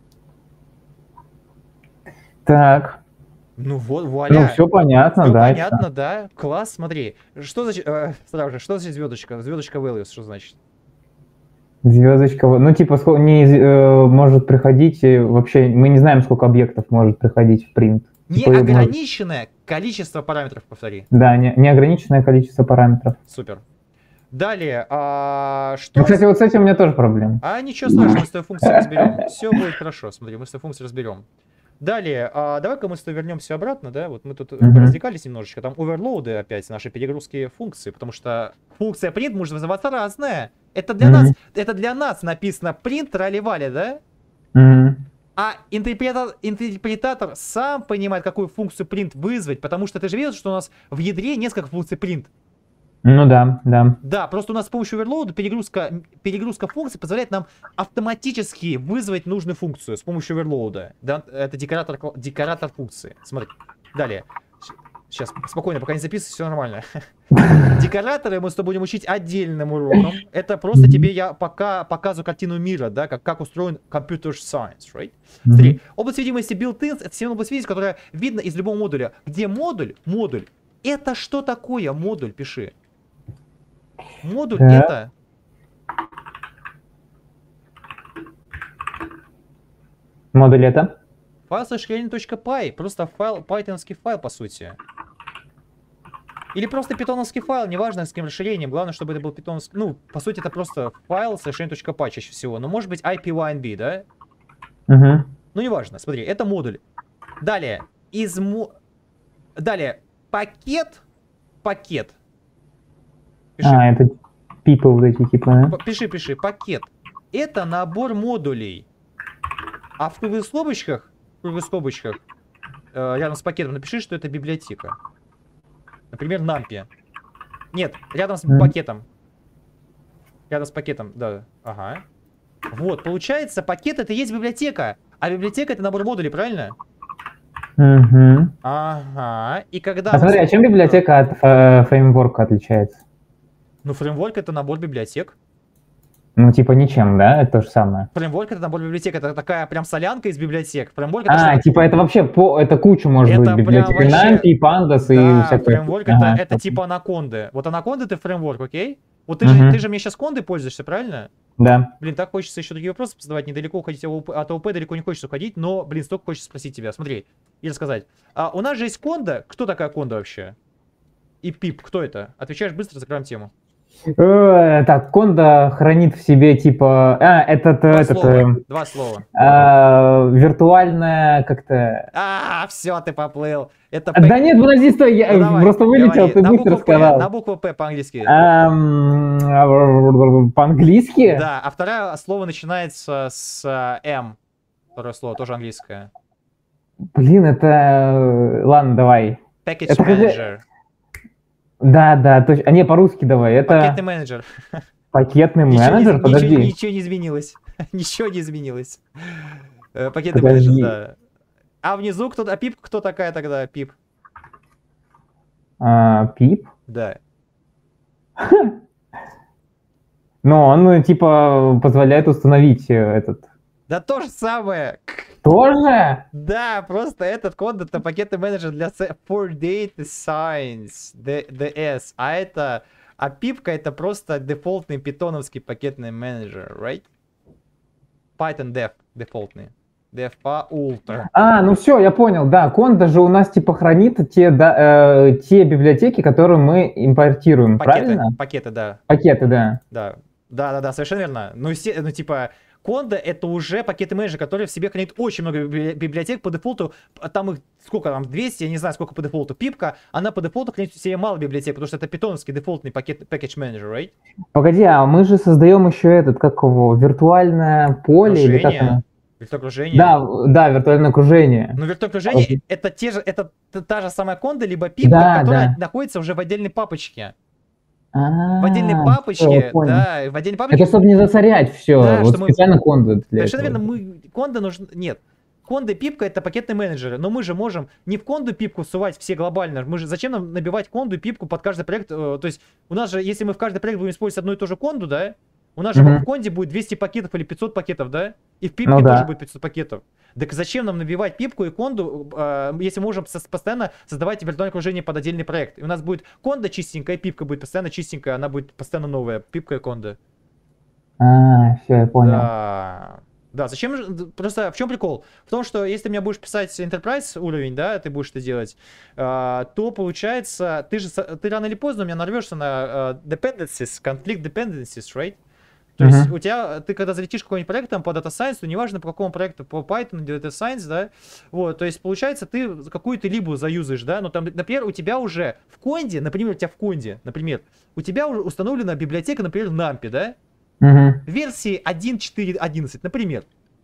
Так, Ну вот, ну вуаля. все понятно, Всё да. понятно, да. Класс, смотри. Что значит... Э, сразу же, что значит звездочка? Звездочка values, что значит? Звездочка, ну типа ско- не э, может приходить э, вообще, мы не знаем, сколько объектов может приходить в print. Типа, может- Неограниченное количество параметров, повтори. Да, не, неограниченное количество параметров. Супер. Далее, а, что... Ну, кстати, вот с этим у меня тоже проблема. А ничего страшного, мы с той функцией разберем. Все будет хорошо, смотри, мы с той функцией разберем. Далее, а, давай-ка мы с тобой вернемся обратно, да, вот мы тут Мгм. развлекались немножечко, там оверлоуды опять, наши перегрузки функции, потому что функция print может вызываться разная. Это для Мгм. нас, это для нас написано print трали-вали, да? Мгм. А интерпретатор, интерпретатор сам понимает, какую функцию print вызвать, потому что ты же видел, что у нас в ядре несколько функций print. Ну да, да. Да, просто у нас с помощью оверлоуда перегрузка, перегрузка функций позволяет нам автоматически вызвать нужную функцию с помощью оверлоуда. Да, это декоратор, кла- декоратор функции. Смотри. Далее. Сейчас, спокойно, пока не записывай, все нормально. Декораторы мы с тобой будем учить отдельным уроком. Это просто тебе я пока показываю картину мира, да, как, как устроен computer science, right? Смотри, область видимости built-in, это системная область видимости, которая видна из любого модуля. Где модуль? Модуль. Это что такое модуль? Пиши. Модуль Так. это... Модуль это? Файл слэш py, просто файл, пайтоновский файл, по сути. Или просто питоновский файл, неважно с каким расширением, главное, чтобы это был питоновский... Ну, по сути, это просто файл слэш py чаще всего, но может быть ай пи вай эн би, да? Угу. Ну, неважно, смотри, это модуль. Далее, из мо... Далее, пакет, пакет. Пиши, А, это people вот эти типа, да? п- пиши, пиши, пакет. Это набор модулей. А в круглых скобочках, в круглых скобочках, э, рядом с пакетом напиши, что это библиотека. Например, нампи. Нет, рядом с Мгм. пакетом. Рядом с пакетом, да. Ага. Вот, получается, пакет это и есть библиотека. А библиотека это набор модулей, правильно? Угу. Ага. И когда... А мы смотри, с- а чем библиотека от ф- фреймворка отличается? Ну, фреймворк это набор библиотек. Ну, типа ничем, да? Это то же самое. Фреймворк это набор библиотек. Это такая прям солянка из библиотек. Фреймворк это А, что-то- типа это вообще по, это куча может Это быть прям библиотек. вообще- Nanty, Pandas и Да, всякое. фреймворк Ага, это, это всё. типа анаконды. Вот анаконды это фреймворк, окей? Вот ты же, Мгм. ты же мне сейчас кондой пользуешься, правильно? Да. Блин, так хочется еще другие вопросы задавать, недалеко уходить от ОП, далеко не хочется уходить, но, блин, столько хочется спросить тебя. Смотри, и рассказать. А, у нас же есть конда. Кто такая конда вообще? И пип, кто это? Отвечаешь быстро, закроем тему. Э, Так, Конда хранит в себе типа... А, этот... Два этот слова. эм, Два слова. а, виртуальная как-то... А, все, ты поплыл. Это Да пэк- нет, подожди, стой, я Ну, давай, просто вылетел, говори. ты На быстро букву П, на сказал. букву П по-английски. Ам, По-английски? Да, а второе слово начинается с э, М. Второе слово тоже английское. Блин, это... э, Ладно, давай. Package Это как- Manager. Да, да, точно. А не, по-русски давай. Пакетный Это менеджер. пакетный Ничего не, менеджер? ничего, Подожди. ничего не изменилось. Ничего не изменилось. Э, Пакетный Подожди. менеджер, да. А внизу кто-то... А Пип кто такая тогда? Пип. А, Пип? Да. Но он, ну, типа, позволяет установить э, этот... Да то же самое. Тоже? Да, просто этот код это пакетный менеджер для с- for data science, ди эс, а это, а пипка это просто дефолтный питоновский пакетный менеджер, right? Python dev дефолтный, dev по ultra. А, ну все, я понял, да. Конда же у нас, типа, хранит те, да, э, те библиотеки, которые мы импортируем, Пакеты, правильно? пакеты, да, Пакеты, да. да, да, да, да, совершенно верно. Ну, все, ну типа Conda это уже пакеты менеджер, который в себе хранит очень много библи- библиотек по дефолту. а Там их сколько там, двести, я не знаю сколько по дефолту. Пипка, она по дефолту хранит в себе мало библиотек, потому что это питоновский дефолтный пакет package менеджер, right? Погоди, а мы же создаем еще этот, как его, виртуальное поле или как Окружение. оно? Виртуокружение. Да, да, виртуальное окружение. Но виртуокружение это те же, это т- та же самая Conda, либо пипка, Да, которая да. находится уже в отдельной папочке. А, В отдельной всё, папочке, я понял. да, в отдельной папочке. Это чтобы не засорять все. Да, вот что мы- специально конду для Совершенно этого. верно, мы Conda нужен. Нет. Conda и пипка это пакетные менеджеры, но мы же можем не в Conda пипку сувать все глобально. Мы же зачем нам набивать Conda и пипку под каждый проект? э, То есть у нас же, если мы в каждый проект будем использовать одну и ту же Conda, да? У нас же Мгм. в Conda будет двести пакетов или пятьсот пакетов, да? И в пипке Ну тоже да. будет пятьсот пакетов. Так зачем нам набивать пипку и Conda, э, если мы можем со- постоянно создавать виртуальное окружение под отдельный проект? И у нас будет Conda чистенькая, и пипка будет постоянно чистенькая, она будет постоянно новая, пипка и Conda. А, все, я понял. Да. Да, зачем же... д- Просто в чем прикол? В том, что если ты меня будешь писать Enterprise уровень, да, ты будешь это делать, а, то получается, ты же, со- ты рано или поздно у меня нарвешься на а, dependencies, conflict dependencies, right? То Мгм. есть у тебя, ты когда залетишь в какой-нибудь проект там по Data Science, то неважно по какому проекту, по Python или Data Science, да, вот, то есть получается ты какую-то либо заюзаешь, да, но там, например, у тебя уже в Конде, например, у тебя в Конде, например, у тебя уже установлена библиотека, например, Numpy, да, Мгм. версии один точка четыре точка одиннадцать, например.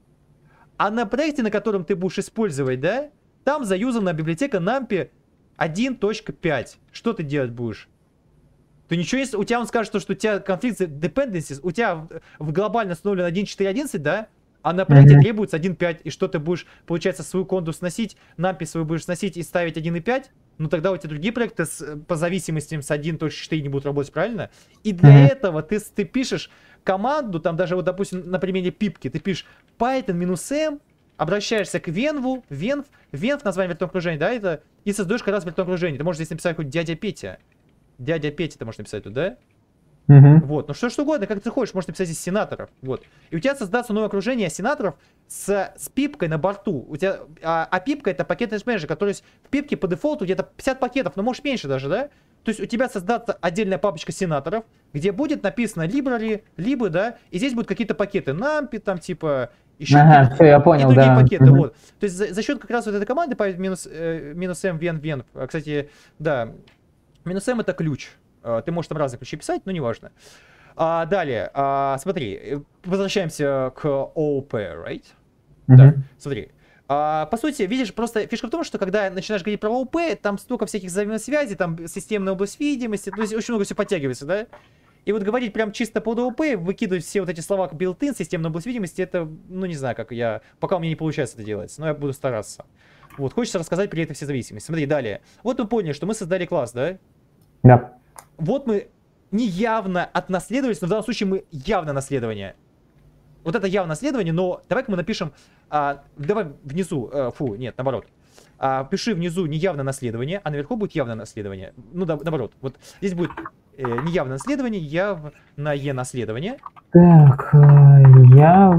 А на проекте, на котором ты будешь использовать, да, там заюзана библиотека Numpy один точка пять. Что ты делать будешь? Ты ничего, если у тебя он скажет, что у тебя конфликт dependencies, у тебя в, в глобально установлен один точка четыре точка одиннадцать, да, а на проекте Мгм. требуется один точка пять, и что ты будешь, получается, свою конду сносить, Numpy свою будешь сносить и ставить один точка пять, ну тогда у тебя другие проекты с- по зависимостям с один точка четыре не будут работать, правильно? И для Мгм. этого ты, с- ты пишешь команду, там даже вот, допустим, на примере пипки, ты пишешь Python-m, обращаешься к Venv, Venv, Venv название виртуального окружения, да, это, и создаешь как раз виртуальное окружение. Ты можешь здесь написать хоть дядя Петя. Дядя Петя ты можешь написать тут, да? Мгм. Вот, ну что ж угодно, как ты хочешь, можешь написать здесь сенаторов, вот. И у тебя создастся новое окружение сенаторов с, с пипкой на борту. У тебя, а, а пипка это пакетный менеджер, который есть в пипке по дефолту где-то пятьдесят пакетов, но может меньше даже, да? То есть у тебя создастся отдельная папочка сенаторов, где будет написано library, либо, да, и здесь будут какие-то пакеты, Numpy, там типа, еще Ага, какие-то- все, я и понял, другие да. пакеты, Мгм. вот. То есть за, за счет как раз вот этой команды Python минус, э, минус m, ven, ven, а, кстати, да, минус m это ключ. А, Ты можешь там разные ключи писать, но неважно. А, далее, а, смотри, э, возвращаемся к ООП, right? Да, Мгм. смотри. А, по сути, видишь, просто фишка в том, что когда начинаешь говорить про ООП, там столько всяких взаимосвязей, там системная область видимости, то есть очень много все подтягивается, да? И вот говорить прям чисто под ООП, выкидывать все вот эти слова как built-in, системная область видимости, это, ну не знаю, как я, пока у меня не получается это делать, но я буду стараться. Вот, хочется рассказать при этом все зависимости. Смотри, далее. Вот мы поняли, что мы создали класс, да? Да. Вот мы не явно от наследовательства, но в данном случае мы явно наследование. Вот это явно наследование, но давай-ка мы напишем, а, давай внизу, э, фу, нет, наоборот. А, пиши внизу неявное наследование, а наверху будет явное наследование. Ну, да, наоборот. Вот здесь будет э, неявное наследование, явное наследование. Так, э, я...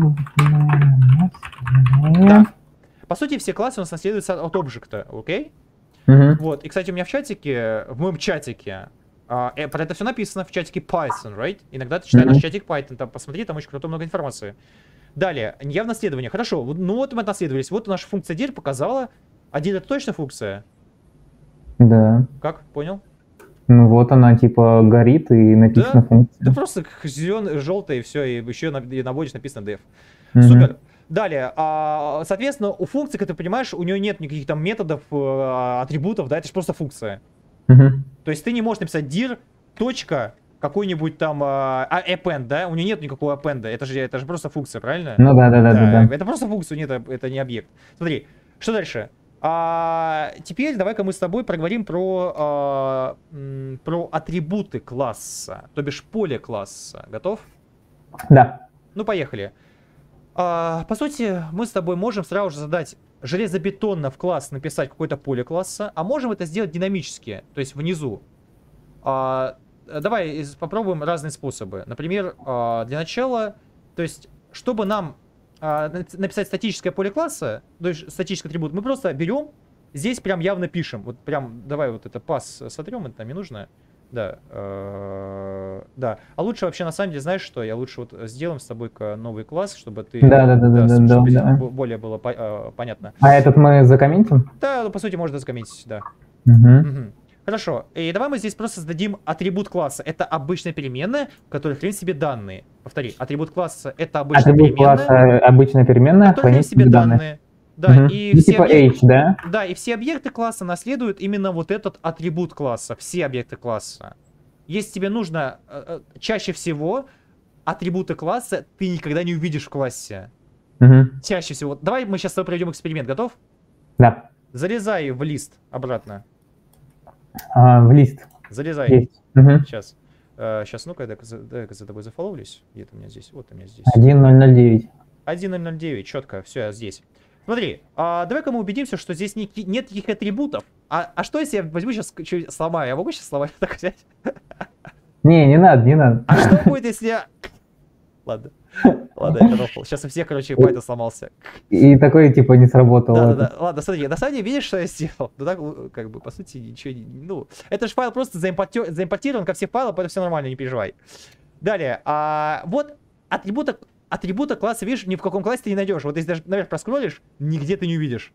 Да. По сути, все классы у нас наследуются от объекта, окей? Мгм. Вот, и, кстати, у меня в чатике, в моем чатике, А, э, про это все написано в чатике Python, right? Иногда ты читай Mm-hmm. наш чатик Python, там посмотри, там очень круто много информации. Далее, явно наследование. Хорошо, вот- ну вот мы отнаследовались. Вот наша функция dir показала. А dir это точно функция? Да. Как? Понял? Ну вот она типа горит и написана Да? функция. Ты просто зеленый, желтый, и все, и еще на- и наводишь написано def. Мгм. Супер. Далее, а, соответственно, у функции, как ты понимаешь, у нее нет никаких там методов, э, атрибутов, да, это же просто функция. Мгм. То есть ты не можешь написать dir, точка, какой-нибудь там а, а, append, да? У нее нет никакого append, это же, это же просто функция, правильно? Ну да, да, да, да, да. Это просто функция, нет, это не объект. Смотри, что дальше? А, теперь давай-ка мы с тобой проговорим про, а, м, про атрибуты класса, то бишь поле класса. Готов? Да. Ну, поехали. А, по сути, мы с тобой можем сразу же задать железобетонно в класс написать какое-то поле класса, а можем это сделать динамически, то есть внизу. А, давай из- попробуем разные способы. Например, а, для начала, то есть, чтобы нам а, на- написать статическое поле класса, то есть статический атрибут, мы просто берем, здесь прям явно пишем. Вот прям, давай вот это пас сотрем, это нам не нужно. Да, э, да. А лучше вообще, на самом деле, знаешь что? Я лучше вот сделаем с тобой новый класс, чтобы ты... Да, да, да, да, да, чтобы да, да. бо- более было по- э, понятно. А этот мы закомментим? Да, ну, по сути, можно закомментить, да. Угу. Мгм. Хорошо. И давай мы здесь просто создадим атрибут класса. Это обычная переменная, которая хранит в себе данные. Повтори, атрибут класса это обычная Атрибут переменная, класса обычная переменная, которая хранит хранит в себе данные. данные. Да, Мгм. и Ну, все типа объекты... H, да? Да, и все объекты класса наследуют именно вот этот атрибут класса. Все объекты класса. Если тебе нужно э, э, чаще всего атрибуты класса ты никогда не увидишь в классе. Угу. Чаще всего. Давай мы сейчас с тобой проведем эксперимент. Готов? Да. Залезай в лист обратно. А, в лист. Залезай. Есть. Угу. Сейчас. Сейчас, ну-ка, дай-ка за, дай-ка за тобой зафоловлюсь. Где-то у меня здесь. Вот у меня здесь. один ноль ноль девять. один ноль ноль девять, четко, все, я здесь. Смотри, а, давай-ка мы убедимся, что здесь ни- нет никаких атрибутов. А, а что если я возьму сейчас, сломаю? Я могу сейчас сломать так взять? Не, не надо, не надо. А что будет, если я... Ладно. Ладно, я рофл. Сейчас у всех, короче, Python сломался. И такой типа не сработал. Да, да, это. да. Ладно, смотри, на самом деле, видишь, что я сделал? Ну так, ну, как бы, по сути, ничего не... Ну, это же файл просто заимпорти- заимпортирован ко всем файлам, поэтому все нормально, не переживай. Далее, а, вот атрибута, атрибута класса, видишь, ни в каком классе ты не найдешь. Вот если даже наверх проскроллишь, нигде ты не увидишь.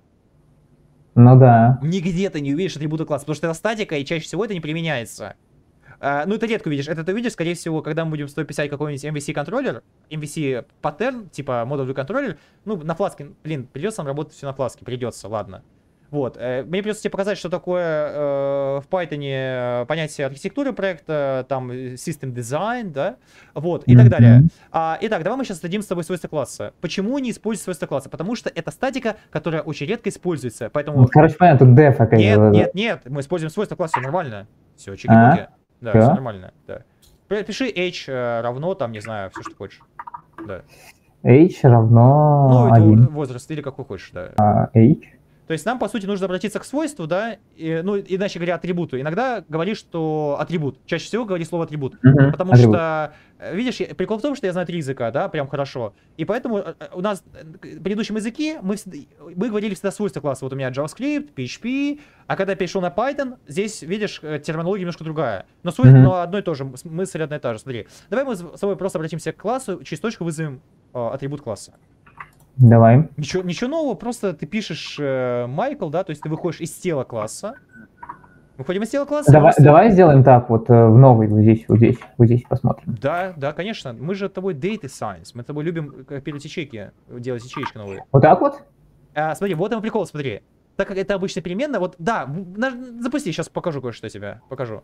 Ну да. Нигде ты не увидишь атрибута класса, потому что это статика, и чаще всего это не применяется. А, ну, это редко увидишь. Это ты увидишь, скорее всего, когда мы будем с тобой писать какой-нибудь эм ви си-контроллер, эм ви си-паттерн, типа модуль контроллер. Ну, на фласке, блин, придется нам работать все на фласке, придется, ладно. Вот, э, мне придется тебе показать, что такое э, в Python понятие архитектуры проекта, там, system design, да, вот, и Мгм. так далее. А, итак, давай мы сейчас дадим с тобой свойства класса. Почему не используют свойства класса? Потому что это статика, которая очень редко используется, поэтому... Ну, короче, понятно, тут def опять. Нет, же. нет, нет, мы используем свойства класса, все нормально. Все, А? чики-пуки. Да, Всё? все нормально, да. Пи- Пиши h э, равно, там, не знаю, все, что хочешь. Да. H Ну, равно это один. возраст или какой хочешь, да. А H. То есть нам, по сути, нужно обратиться к свойству, да, и, ну, иначе говоря, атрибуту. Иногда говоришь, что атрибут. Чаще всего говори слово атрибут. Мгм, Потому атрибут. что, э, видишь, я- прикол в том, что я знаю три языка, да, прям хорошо. И поэтому э, э, у нас э, в предыдущем языке мы, всегда- мы говорили всегда свойства класса. Вот у меня JavaScript, пи эйч пи, а когда я перешел на Python, здесь, видишь, э, терминология немножко другая. Но свойство, Мгм. но одно и то же, с- мысль одна и та же. Смотри, давай мы с тобой просто обратимся к классу, через точку вызовем э, атрибут класса. Давай. Ничего, ничего нового, просто ты пишешь э, Майкл, да, то есть ты выходишь из тела класса. Выходим из тела класса. Давай, просто- давай сделаем так, вот э, в новый, вот здесь, вот здесь, вот здесь посмотрим. Да, да, конечно. Мы же с тобой data science. Мы с тобой любим копировать ячейки, делать ячейки новые. Вот так вот? А, смотри, вот он прикол, смотри. Так как это обычная переменная, вот, да, в- на- запусти, сейчас покажу кое-что тебе, покажу.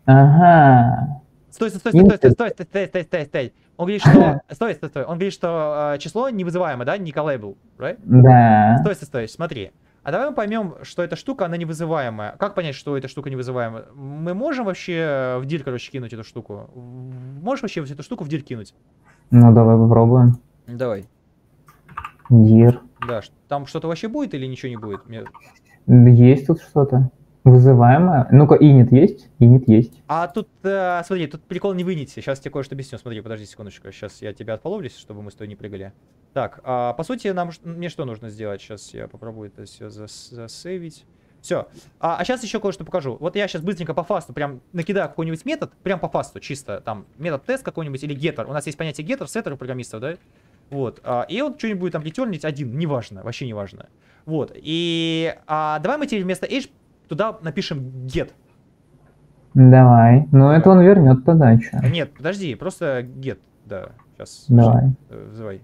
Ага. Стой, стой, стой, стой, стой, стой, стой, стой, стой, стой, стой. Он говорит, что... Стой, стой, стой. Он говорит, что э, число невызываемое, да, не callable, right? Да. Стой, стой, стой, смотри. А давай мы поймем, что эта штука, она невызываемая. Как понять, что эта штука невызываемая? Мы можем вообще в дир, короче, кинуть эту штуку? В- Можешь вообще вот эту штуку в дир кинуть? Ну, давай попробуем. Давай. Dir. Да, ш- там что-то вообще будет или ничего не будет? Мне- Есть тут что-то вызываемое. Ну-ка, init есть? Init есть. А тут, э, смотри, тут прикол не вынести. Сейчас тебе кое-что объясню. Смотри, подожди секундочку. Сейчас я тебя отполовлюсь, чтобы мы с тобой не прыгали. Так, а, по сути, нам ш- мне что нужно сделать? Сейчас я попробую это все зас засейвить. Все. А, а сейчас еще кое-что покажу. Вот я сейчас быстренько по фасту прям накидаю какой-нибудь метод, прям по фасту, чисто там метод тест какой-нибудь или getter. У нас есть понятие getter, setter у программистов, да? Вот. А, и он что-нибудь будет там ретернить один, неважно, вообще неважно. Вот. И а, давай мы теперь вместо h туда напишем get. Давай. Ну, это он вернет тогда, что? Нет, подожди, просто get. Да, сейчас. Давай. Вызывай.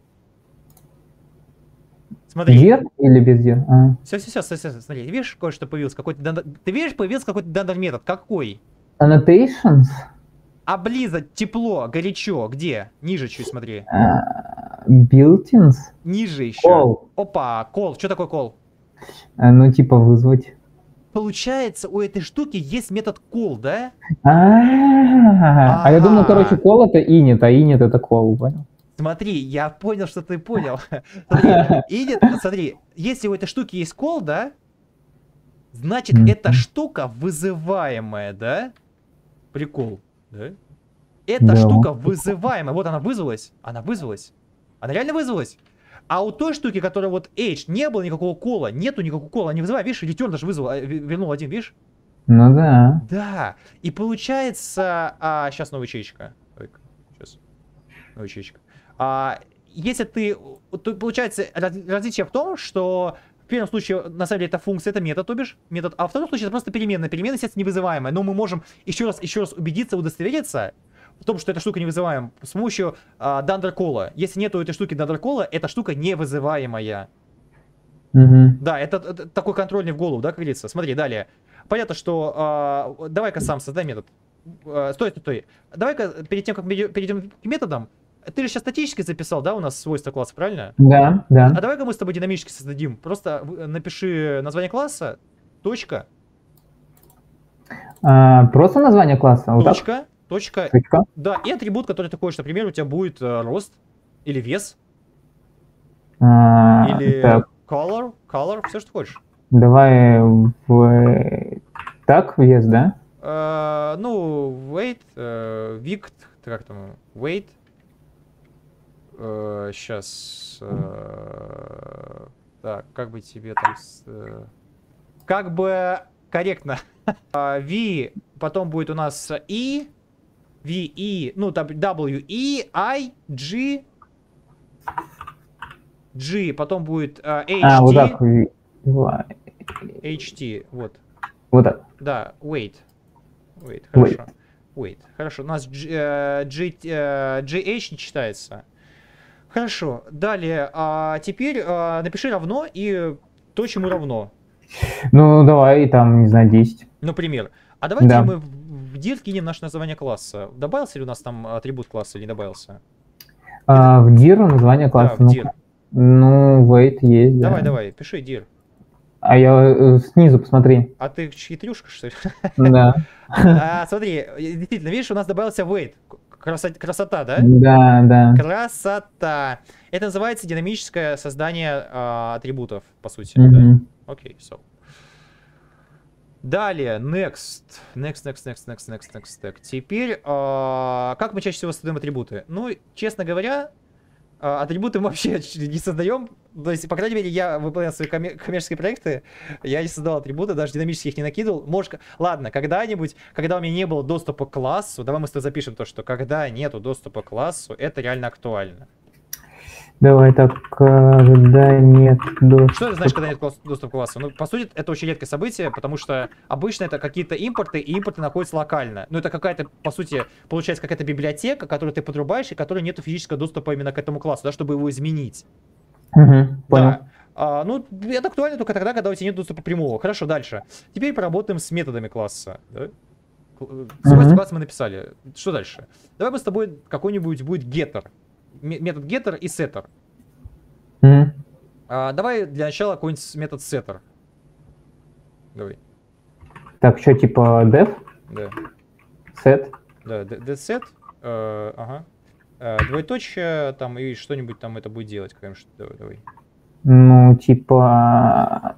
Смотри. Дир или без дир? А. Все, все, все, все, смотри, видишь, кое-что появилось, какой-то дандер... Ты видишь, появился какой-то дандер метод, какой? Annotations? Облизать, тепло, горячо, где? Ниже чуть смотри. Uh, Built-ins? Ниже еще. Call. Опа, call, что такое call? Uh, ну, типа вызвать. Получается, у этой штуки есть метод call, да? А, а я думал, короче, call это init, а init это call, понял? Смотри, я понял, что ты понял. Смотри, init, смотри, если у этой штуки есть call, да? Значит, Mm-hmm. эта штука вызываемая, да? Прикол, да? Эта Да. штука вызываемая. Вот она вызвалась. Она вызвалась. Она реально вызвалась. А у той штуки, которая вот H, не было никакого кола, нету никакого кола, не вызывай, видишь, return даже вызвал, э, вернул один, видишь? Ну да. Да. И получается, а, сейчас новая ячейка. Сейчас. Новая ячейка. А, если ты, то получается раз, различие в том, что в первом случае, на самом деле, это функция, это метод, то бишь, метод, а в втором случае это просто переменная. Переменная, естественно, невызываемая. Но мы можем еще раз, еще раз убедиться, удостовериться в том, что эта штука не вызываема с помощью а, дандеркола. Если нету этой штуки дандеркола, эта штука не вызываемая. Угу. Да, это, это такой контрольный в голову, да, как говорится. Смотри, далее. Понятно, что... А, давай-ка сам создай метод. А, стой, стой, стой. Давай-ка перед тем, как мы перейдем к методам, ты же сейчас статически записал, да, у нас свойства класса, правильно? Да, да. А давай-ка мы с тобой динамически создадим. Просто напиши название класса, точка. А, просто название класса? Вот точка, так? точка. Точка. Да, и атрибут, который ты хочешь. Например, у тебя будет э, рост или вес. А, или так. color, color, все, что хочешь. Давай в... Так, вес, да? Uh, ну, weight, uh, vict, как там, weight. Uh, сейчас. Uh, так, как бы тебе там... Uh, как бы корректно. uh, V, потом будет у нас E, V, E, ну, там W, E, I, G, G, потом будет uh, H, А, T, вот так. H, T, вот. Вот так. Да, wait. Wait, хорошо. Wait, хорошо. У нас G, э, G, э, джи эйч не читается. Хорошо. Далее, а, теперь а, напиши равно и то, чему равно. Ну, давай, там, не знаю, десять. Например. А давайте Да. мы в dir кинем наше название класса. Добавился ли у нас там атрибут класса или не добавился? А, в dir название класса. Да, в dir. Ну, wait есть, да. Давай, давай, пиши dir. А я э, снизу посмотри. А ты хитрюшка, что ли? Да. А, смотри, действительно, видишь, у нас добавился wait. Красота, красота, да? Да, да. Красота. Это называется динамическое создание а, атрибутов, по сути. Мгм. Да? Окей, so. Далее, next. Next, next, next, next, next, next, next. Теперь, а, как мы чаще всего создаем атрибуты? Ну, честно говоря, а, атрибуты мы вообще не создаем. То есть, по крайней мере, я выполнял свои коммер- коммерческие проекты, я не создавал атрибуты, даже динамически их не накидывал. Может, ладно, когда-нибудь, когда у меня не было доступа к классу, давай мы с тобой запишем то, что когда нету доступа к классу, это реально актуально. Давай так, когда нет доступа. Что это значит, когда нет класс- доступа к классу? Ну, по сути, это очень редкое событие, потому что обычно это какие-то импорты, и импорты находятся локально. Ну, это какая-то, по сути, получается какая-то библиотека, которую ты подрубаешь, и которой нету физического доступа именно к этому классу, да, чтобы его изменить. Угу, понял. Да. А, ну, это актуально только тогда, когда у тебя нет доступа прямого. Хорошо, дальше. Теперь поработаем с методами класса. Да? Свойства Мгм. класса мы написали. Что дальше? Давай мы с тобой какой-нибудь будет getter. М- Метод getter и setter. Мгм. А, давай для начала какой-нибудь метод setter. Давай. Так, что, типа def, Да. set? Да, д- dset. э, ага. Э, двоеточие там и что-нибудь там это будет делать. Конечно. Давай, давай. Ну, типа...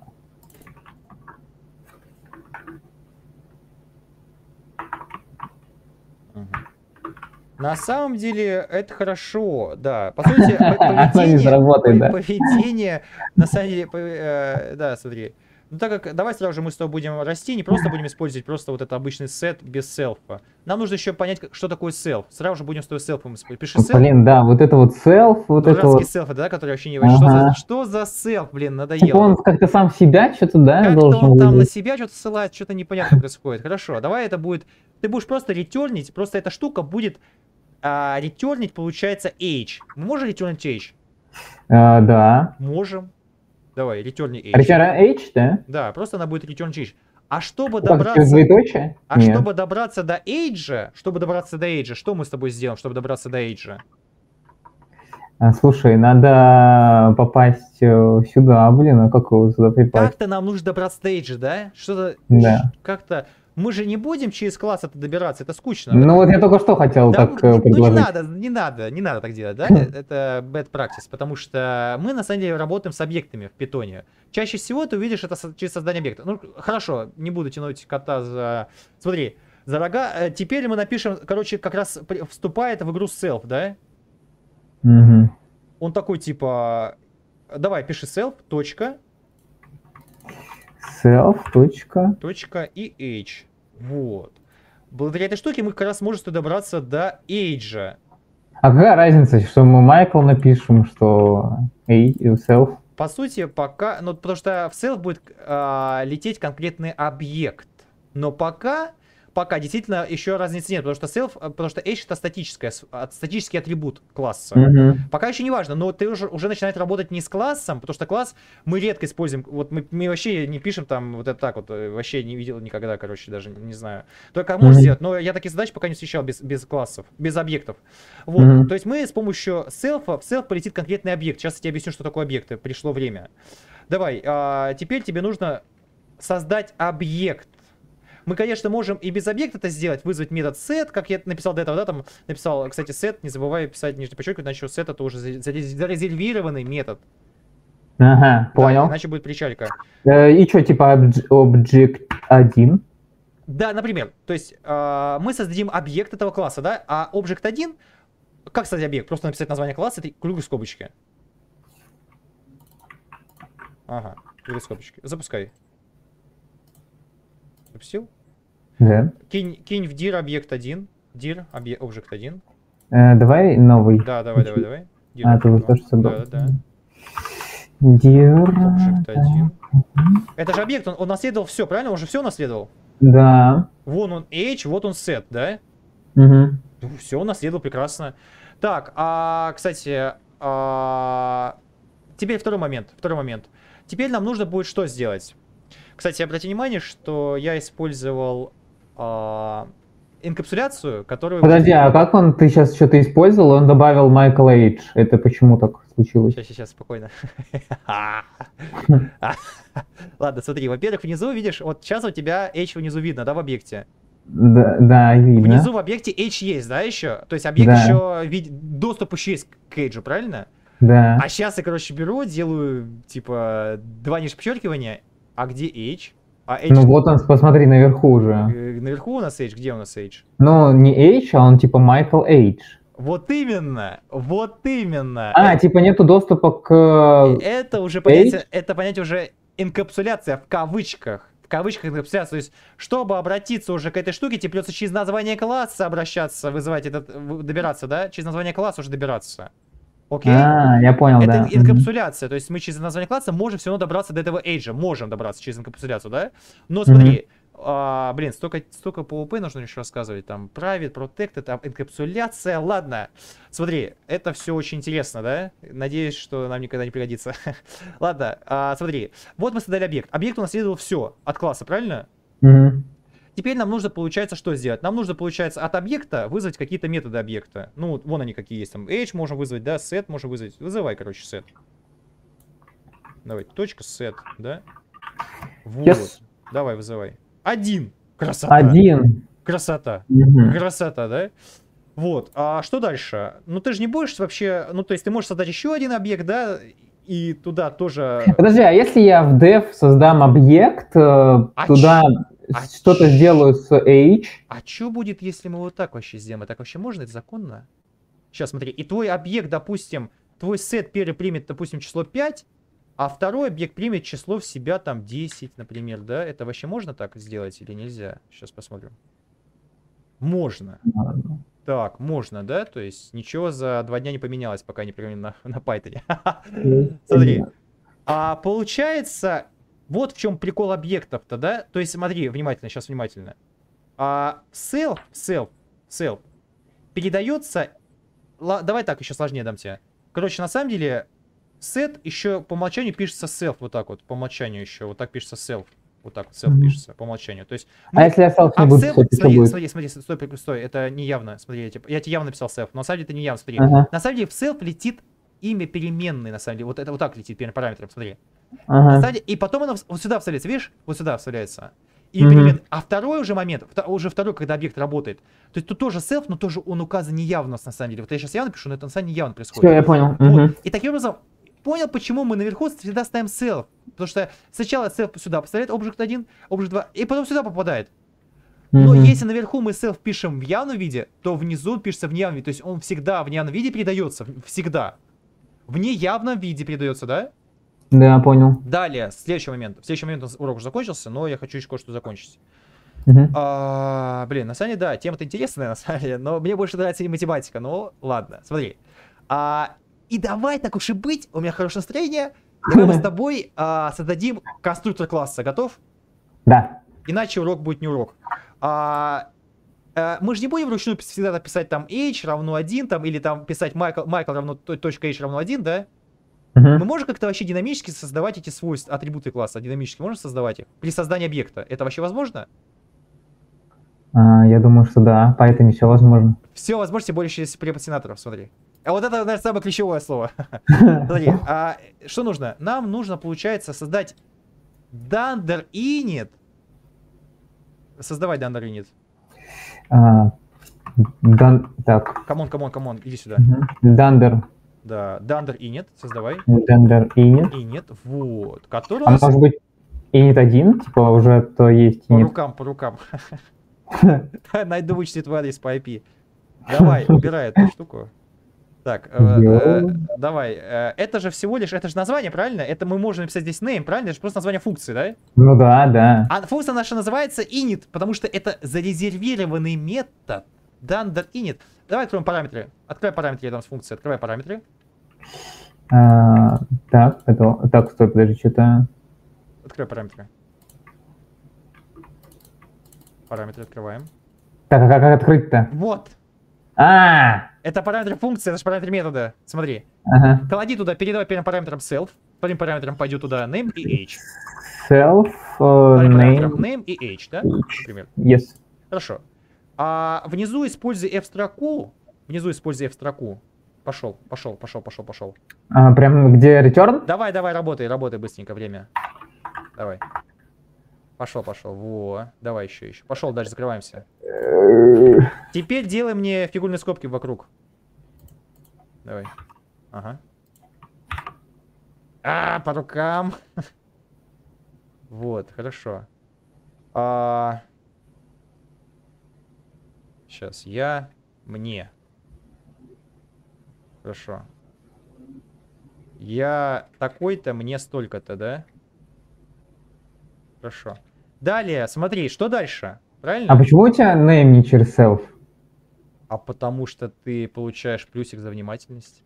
Мгм. На самом деле это хорошо, да. По сути, по- Оно не поведение, заработает, по- да? поведение, на самом деле, по- э, да, смотри, Ну, так как, давай сразу же мы с тобой будем расти, не просто будем использовать просто вот этот обычный сет без селфа. Нам нужно еще понять, как- что такое селф. Сразу же будем с тобой селфом использовать. Пиши селф. Блин, да, вот это вот self, вот это Дурацкий вот. селф, да, который вообще не... Что за, Ага. что за селф, блин, Типа надоело. он как-то сам себя что-то, да, Как-то должен он там на вызвать? себя что-то ссылает, что-то непонятно происходит. Хорошо, давай это будет... Ты будешь просто ретернить, просто эта штука будет а, ретернить, получается, age. Мы можем ретернить age? А, да. Можем. Давай, return age. Return H, да? Да, просто она будет return age. А чтобы Как, через добраться... двоеточие? А Нет. чтобы добраться до age, чтобы добраться до age, что мы с тобой сделаем, чтобы добраться до age? А, слушай, надо попасть э, сюда, блин, а как его сюда припасть? Как-то нам нужно добраться до age, да? Что-то... Да. Как-то... Мы же не будем через класс это добираться, это скучно. Ну вот я только что хотел Да, так э, ну не предложить. надо, не надо, не надо так делать, да? Это bad practice, потому что мы на самом деле работаем с объектами в питоне. Чаще всего ты увидишь это со- через создание объекта. Ну, хорошо, не буду тянуть кота за... Смотри, за рога. Э, Теперь мы напишем, короче, как раз при- вступает в игру self, да? Мгм. Он такой, типа... Давай, пиши self, точка, Self, точка. точка и age. Вот. Благодаря этой штуке мы как раз можем добраться до age. А какая разница, что мы Майкл напишем, что Эй, self? По сути, пока... Ну, потому что в self будет а, лететь конкретный объект. Но пока... Пока действительно еще разницы нет, потому что self, потому что age это статическое, с- а, статический атрибут класса. Мгм. Пока еще не важно, но ты уже, уже начинает работать не с классом, потому что класс мы редко используем. Вот мы, мы вообще не пишем там вот это так вот, э, вообще не видел никогда, короче, даже не знаю. Только можно Мгм. сделать, но я такие задачи пока не встречал без, без классов, без объектов. Вот, Мгм. то есть мы с помощью self, в self полетит конкретный объект. Сейчас я тебе объясню, что такое объекты, пришло время. Давай, а, теперь тебе нужно создать объект. Мы, конечно, можем и без объекта это сделать, вызвать метод set, как я написал до этого, да, там написал, кстати, set, не забывай писать нижнее подчеркивание, иначе set это уже за- за- зарезервированный метод. Ага, Да, понял. иначе будет причалька. Э, И что, типа обж- объект один? Да, например, то есть а, мы создадим объект этого класса, да, а объект один, как создать объект? Просто написать название класса, это круглые скобочки. Ага, круглые скобочки. Запускай. Запустил? Да. Кинь, кинь в dir объект один, dir объект объект один. Э, Давай новый. Да, давай, давай, давай. Dir А, ты уже объект тоже два. создал. Да, да, да. Dir. Объект один. Это же объект, он, он наследовал все, правильно? Он же все наследовал. Да. Вон он age, вот он set, да? Мгм. Все, наследовал прекрасно. Так, а, кстати, а, теперь второй момент, второй момент. Теперь нам нужно будет что сделать? Кстати, обрати внимание, что я использовал а, инкапсуляцию, которую... Подожди, а как он, ты сейчас что-то использовал, он добавил Майкл Эйдж. Это почему так случилось? Сейчас, сейчас, спокойно. Ладно, смотри, во-первых, внизу, видишь, вот сейчас у тебя H внизу видно, да, в объекте? Да, да, видно. Внизу в объекте H есть, да, еще? То есть объект Да. еще, вид- доступ еще есть к H, правильно? Да. А сейчас я, короче, беру, делаю, типа, два нижних подчеркивания, а где H? А H Ну вот он, посмотри, наверху уже. э, наверху у нас H, где у нас H? Ну, не Эйдж, а он типа Майкл Эйдж. Вот именно, вот именно. А, Э- типа нету доступа к... Это уже понятие, это понятие уже инкапсуляция в кавычках. В кавычках инкапсуляция. То есть, чтобы обратиться уже к этой штуке, тебе придется через название класса обращаться, вызывать этот, в- добираться, да? Через название класса уже добираться. Окей? А, я понял, Это да. ин- инкапсуляция. То есть мы через название класса можем все равно добраться до этого эйджа. Можем добраться через инкапсуляцию, да? Но смотри, а, блин, столько, столько пи ви пи нужно еще рассказывать. Там private, protected, там инкапсуляция. Ладно. Смотри, это все очень интересно, да? Надеюсь, что нам никогда не пригодится. Ладно, а, смотри. Вот мы создали объект. Объект унаследовал все от класса, правильно? Мгм. Теперь нам нужно, получается, что сделать? Нам нужно, получается, от объекта вызвать какие-то методы объекта. Ну, вот вон они какие есть. Там age можно вызвать, да, set можно вызвать. Вызывай, короче, set. Давай, точка set, да? Вот. Yes. Давай, вызывай. Один. Красота. Один. Красота. Мгм. Красота, да? Вот. А что дальше? Ну, ты же не будешь вообще... Ну, то есть ты можешь создать еще один объект, да? И туда тоже... Подожди, а если я в dev создам объект, э, туда а что-то ч- сделаю с H, А что будет, если мы вот так вообще сделаем? А так вообще можно? Это законно? Сейчас, смотри. И твой объект, допустим, твой сет первый примет, допустим, число пять, А второй объект примет число в себя там десять, например, да? Это вообще можно так сделать или нельзя? Сейчас посмотрим. Можно. Ладно. Так, можно, да? То есть ничего за два дня не поменялось, пока не применили на, на Python. Смотри. А получается, вот в чем прикол объектов-то, да? То есть смотри, внимательно, сейчас внимательно. А self, self, self передается... Давай так, еще сложнее дам тебе. Короче, на самом деле... Set еще по умолчанию пишется self, вот так вот, по умолчанию еще, вот так пишется self, вот так вот self mm-hmm. пишется, по умолчанию, то есть... Мы... А если я self не а буду self... писать, смотри, будет? смотри, смотри, стой, стой, это не явно, смотри, я, типа, я тебе явно написал self, но на самом деле это не явно, смотри. Uh-huh. На самом деле в self летит имя переменной, на самом деле, вот это вот так летит параметром, смотри. Uh-huh. На самом деле, и потом оно вот сюда вставляется, видишь, вот сюда вставляется. И mm-hmm. перемен... А второй уже момент, уже второй, когда объект работает, то есть тут тоже self, но тоже он указан неявно на самом деле. Вот я сейчас явно пишу, но это на самом деле неявно происходит. Все, я понял. Вот. Uh-huh. И таким образом, понял, почему мы наверху всегда ставим self. Потому что сначала self сюда поставляет объект один, объект два, и потом сюда попадает. Но mm-hmm. если наверху мы self пишем в явном виде, то внизу пишется в неявном виде. То есть он всегда в неявном виде передается. Всегда. В неявном виде передается, да? Да, понял. Далее, следующий момент. В следующий момент у нас урок уже закончился, но я хочу еще кое-что закончить. Mm-hmm. А, блин, на самом деле, да, тема-то интересная, на самом деле, но мне больше нравится и математика. Ну, ладно, смотри. А, и давай, так уж и быть, у меня хорошее настроение. Давай мы с тобой а, создадим конструктор класса. Готов? Да. Иначе урок будет не урок. А, а, мы же не будем вручную всегда писать там h равно один, там, или там писать Michael, Michael равно точка h равно один, да? Uh-huh. Мы можем как-то вообще динамически создавать эти свойства, атрибуты класса, динамически можем создавать их? При создании объекта. Это вообще возможно? А, я думаю, что да. По Python все возможно. Все возможно, тем более через препод сенаторов, смотри. А вот это, наверное, самое ключевое слово. Смотри, а что нужно? Нам нужно, получается, создать dunder init. Создавай dunder init. А, дан, так. Камон, камон, камон, иди сюда. Dunder. Да, dunder init, создавай. Dunder init. Init, вот. Который а у нас... может быть init один, типа уже то есть init. По рукам, по рукам. Найду вычислить твой адрес по ай пи. Давай, убирай эту штуку. Так, э, э, давай. Э, это же всего лишь, это же название, правильно? Это мы можем написать здесь name, правильно? Это же просто название функции, да? Ну да, да. А функция наша называется init, потому что это зарезервированный метод. Dunder init. Давай откроем параметры. Открой параметры рядом с функцией. Открывай параметры. А, так, это, так, стой, подожди, что-то... Открой параметры. Параметры открываем. Так, а как открыть-то? Вот. А, Это параметр функции, это же параметр метода. Смотри. ага. Клади туда, передавай первым параметром self. Вторым параметром пойдет туда name и age. Self, Вторым uh, параметром name, name и age, да? Например. yes. Хорошо. А внизу используй f-строку. Внизу используй f-строку. Пошел, пошел, пошел, пошел, пошел. А, прям где return? Давай, давай, работай, работай быстренько, время. Давай. Пошел, пошел. Во. Давай еще, еще. Пошел, дальше закрываемся. Теперь делай мне фигурные скобки вокруг. Давай. Ага. А, по рукам. Вот, хорошо. А... Сейчас я, мне. Хорошо. Я такой-то, мне столько-то, да? Хорошо. Далее, смотри, что дальше? Правильно? А почему у тебя name не через self? А потому что ты получаешь плюсик за внимательность.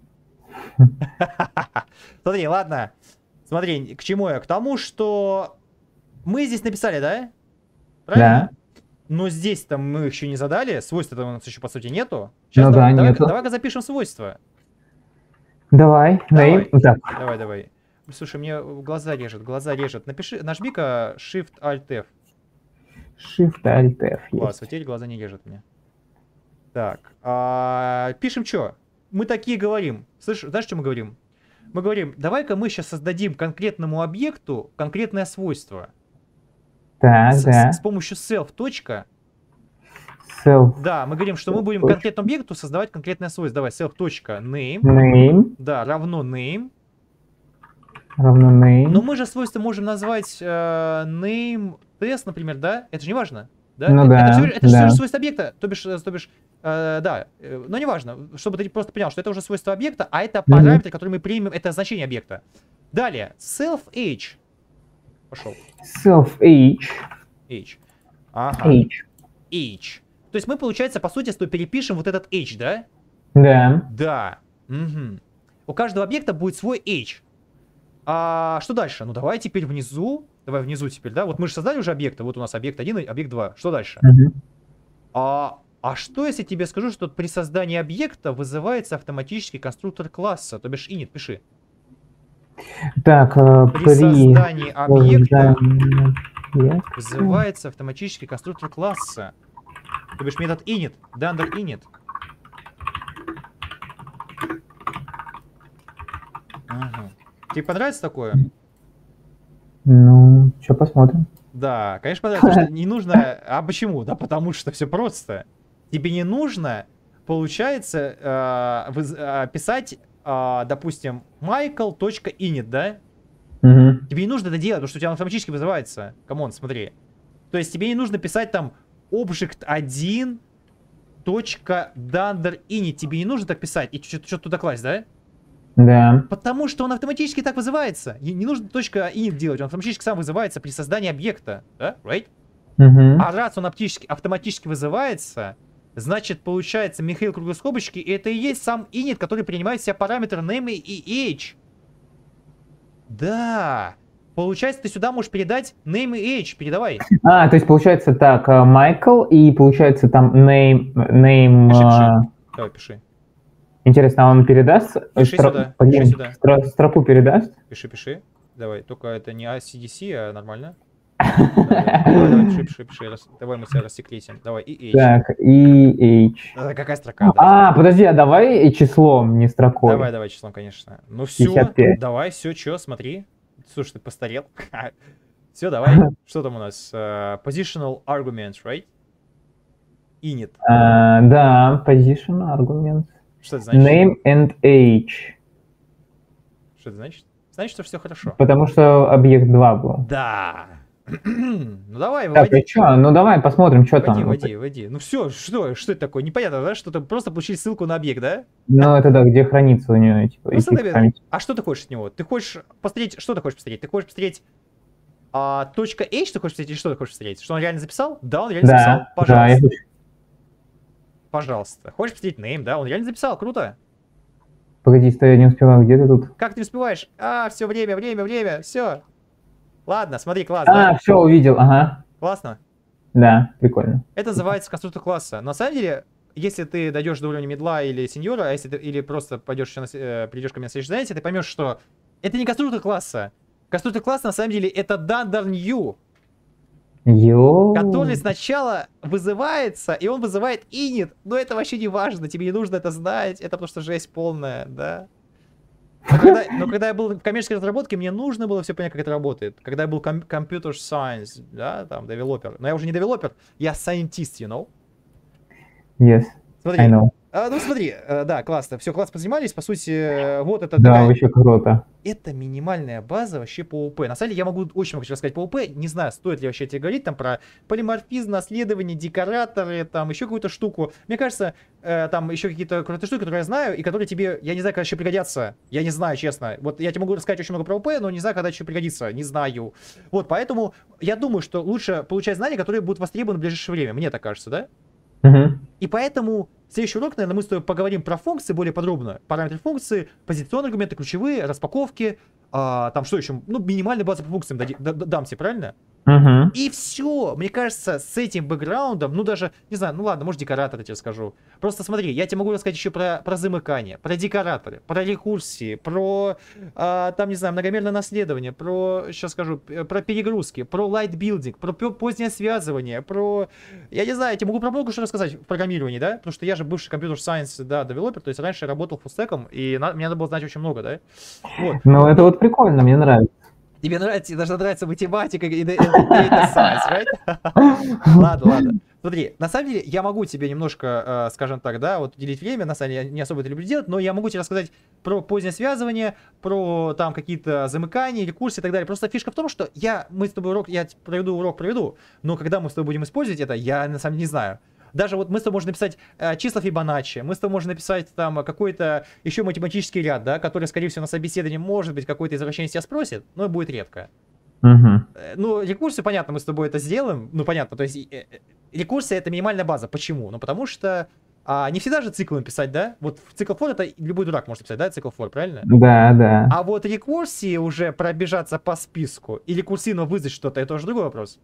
Смотри, ладно. Смотри, к чему я? К тому, что мы здесь написали, да? Правильно? Да. Но здесь-то мы еще не задали. Свойства-то у нас еще, по сути, нету. Ну давай, да, давай, нету. давай-ка запишем свойства. Давай, Давай. name. Так. Давай, давай. Слушай, мне глаза режет, глаза режет. Напиши, нажми-ка Shift-Alt-F. Shift-Alt-F. Класс, вот теперь глаза не режут мне. Так, а, пишем что? Мы такие говорим. Слышь, знаешь, что мы говорим? Мы говорим, давай-ка мы сейчас создадим конкретному объекту конкретное свойство. Так, С, да. с, с помощью self. Точка. Self. Да, мы говорим, что мы будем конкретному объекту создавать конкретное свойство. Давай, self.name. Name. Да, равно name. Равно name. Но мы же свойство можем назвать э, name test, например, да? Это же не важно. Да? Ну это, да, это, все, это да. же свойство объекта, то бишь, то бишь э, да, э, но не важно, чтобы ты просто понял, что это уже свойство объекта, а это параметр, который мы примем, это значение объекта. Далее, self-age. Пошел. Self-age. Age. Ага. Age. Age. То есть мы, получается, по сути, что перепишем вот этот age, да? Да. Да. Угу. У каждого объекта будет свой age. А что дальше? Ну давай теперь внизу. Давай внизу теперь, да? Вот мы же создали уже объекты. Вот у нас объект один и объект два. Что дальше? Угу. А, а что, если тебе скажу, что при создании объекта вызывается автоматический конструктор класса? То бишь init, пиши. Так, э, При при создании объекта создании вызывается автоматический конструктор класса. То бишь метод init, dunder init. Ага. Тебе понравится такое? Ну, что посмотрим. Да, конечно, понравится, потому что не нужно... А почему? Да потому что все просто. Тебе не нужно, получается, э, выз- э, писать, э, допустим, michael.init, да? Угу. Тебе не нужно это делать, потому что у тебя он автоматически вызывается. Камон, смотри. То есть тебе не нужно писать там объект один dunder init. Тебе не нужно так писать и что-то туда класть, да? Да. Потому что он автоматически так вызывается. И не нужно точка .init делать, он автоматически сам вызывается при создании объекта. Да? Right? Угу. А раз он автоматически, автоматически вызывается, значит, получается, Михаил круглые скобочки, и это и есть сам init, который принимает в себя параметры name и age. Да. Получается, ты сюда можешь передать name и age. Передавай. А, то есть получается так, э, Майкл, и получается там name... name Пиши, э, пиши. Давай, пиши. Интересно, а он передаст? Пиши стро- сюда, блин, пиши сюда. стро- стропу передаст? Пиши, пиши. Давай, только это не си ди си, а нормально. Давай, давай, давай, пиши, пиши, пиши. Рас- Давай мы себя рассекретим. Давай, и age. Так, и H. А, какая строка, да? А, подожди, а давай и числом, не строкой. Давай, давай, числом, конечно. Ну все, пятьдесят пять. давай, все, чё, смотри. Слушай, ты постарел. Все, давай. Что там у нас? Uh, positional arguments, right? Init. А, да, position arguments. Что это значит? Name and age. Что это значит? Значит, что все хорошо. Потому что объект два был. Да. Ну давай, Так, выводи. а чё? Ну давай посмотрим, что Вводи, там. вводи, вводи. Ну все, что, что это такое? Непонятно, да? Что-то просто получили ссылку на объект, да? Ну это да, где хранится у нее, типа, Просто и наверное. память. А что ты хочешь от него? Ты хочешь посмотреть, что ты хочешь посмотреть? Ты хочешь посмотреть а, точка H, ты хочешь посмотреть, или что ты хочешь посмотреть? Что он реально записал? Да, он реально записал. Да, да, я Пожалуйста. хочу. Пожалуйста. Хочешь посмотреть name, да? Он реально записал, круто. Погоди, стой, я не успевал, где ты тут? Как ты успеваешь? А, все, время, время, время, все. Ладно, смотри, класс, да? А, все, увидел, ага. Классно. Да, прикольно. Это называется конструктор класса. На самом деле, если ты дойдешь до уровня медла или сеньора, а если ты или просто пойдешь еще на, э, придешь ко мне на следующее занятие, ты поймешь, что это не конструктор класса. Конструктор класса на самом деле это dunder new, Йоу. который сначала вызывается, и он вызывает init. Но это вообще не важно, тебе не нужно это знать, это просто жесть полная, да. Но когда, но когда я был в коммерческой разработке, мне нужно было все понять, как это работает. Когда я был ком- computer science, да, там, девелопер. Но я уже не девелопер, я scientist, you know? Yes, Смотри. I know. А, ну смотри, э, да, классно. Все, классно позанимались. По сути, э, вот это Да, такая... вообще круто. Это минимальная база вообще по ОП. На самом деле я могу очень много чего рассказать по ОП. Не знаю, стоит ли вообще тебе говорить там про полиморфизм, наследование, декораторы, там еще какую-то штуку. Мне кажется, э, там еще какие-то крутые штуки, которые я знаю, и которые тебе, я не знаю, когда еще пригодятся. Я не знаю, честно. Вот я тебе могу рассказать очень много про ОП, но не знаю, когда еще пригодится. Не знаю. Вот, поэтому я думаю, что лучше получать знания, которые будут востребованы в ближайшее время. Мне так кажется, да? Угу. И поэтому следующий урок, наверное, мы с тобой поговорим про функции более подробно. Параметры функции, позиционные аргументы, ключевые, распаковки. А, там что еще? Ну, минимальная база по функциям дади- да- да- дам тебе, правильно? Угу. И все. Мне кажется, с этим бэкграундом, ну даже, не знаю, ну ладно, может декораторы я тебе скажу. Просто смотри, я тебе могу рассказать еще про, про замыкание, про декораторы, про рекурсии, про, а, там, не знаю, многомерное наследование, про, сейчас скажу, п- про перегрузки, про лайтбилдинг, про пё- позднее связывание, про, я не знаю, я тебе могу про много что рассказать в программировании, да? Потому что я же бывший компьютер сайенс, да, девелопер, то есть раньше я работал фуллстеком, и на- мне надо было знать очень много, да? Вот. Ну это вот прикольно, мне нравится. Тебе нравится, тебе даже нравится математика и да- и data science, right? Ладно, ладно. Смотри, на самом деле я могу тебе немножко, э, скажем так, да, вот уделить время, на самом деле я не особо это люблю делать, но я могу тебе рассказать про позднее связывание, про там какие-то замыкания, рекурсии и так далее. Просто фишка в том, что я, мы с тобой урок, я проведу урок, проведу, но когда мы с тобой будем использовать это, я на самом деле не знаю. Даже вот мы с тобой можем написать э, числа Фибоначчи, мы с тобой можем написать там какой-то еще математический ряд, да, который, скорее всего, на собеседовании, может быть, какой-то извращение тебя спросит, но будет редко. Угу. Ну, рекурсии, понятно, мы с тобой это сделаем. Ну, понятно, то есть э, э, рекурсия — это минимальная база. Почему? Ну, потому что а, не всегда же циклом писать, да? Вот в цикл for это любой дурак может писать, да, цикл for, правильно? Да, да. А вот рекурсии уже пробежаться по списку и рекурсивно вызвать что-то — это уже другой вопрос.